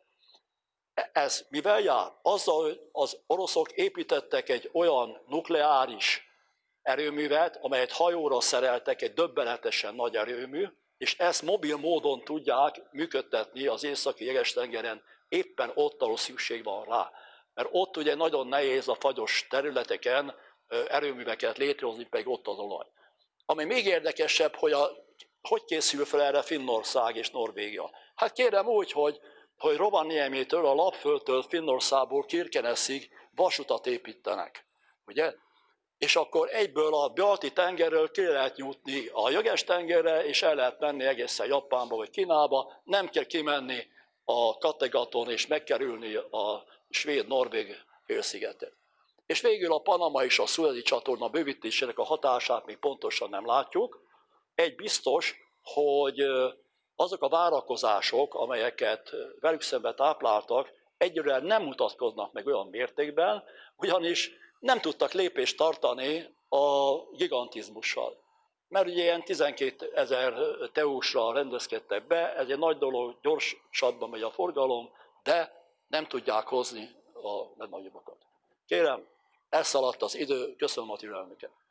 S1: Ez mivel jár? Azzal, hogy az oroszok építettek egy olyan nukleáris erőművet, amelyet hajóra szereltek, egy döbbenetesen nagy erőmű, és ezt mobil módon tudják működtetni az északi jegestengeren, éppen ott, ahol szükség van rá. Mert ott ugye nagyon nehéz a fagyos területeken erőműveket létrehozni, pedig ott az olaj. Ami még érdekesebb, hogy a, hogy készül fel erre Finnország és Norvégia. Hát kérem úgy, hogy, hogy Rovaniemétől, a Lapföldtől, Finnországból Kirkenesig vasutat építenek. Ugye? És akkor egyből a Balti tengerről ki lehet jutni a Jöges-tengerre, és el lehet menni egészen Japánba vagy Kínába, nem kell kimenni a Kattegaton és megkerülni a svéd-norvég félszigetet. És végül a Panama és a Szuezi csatorna bővítésének a hatását még pontosan nem látjuk. Egy biztos, hogy azok a várakozások, amelyeket velük szemben tápláltak, egyre nem mutatkoznak meg olyan mértékben, ugyanis nem tudtak lépést tartani a gigantizmussal. Mert ugye ilyen tizenkétezer teusra rendezkedtek be, ez egy nagy dolog, gyorsabban megy a forgalom, de nem tudják hozni a legnagyobbakat. Kérem, elszaladt az idő, köszönöm a türelmüket.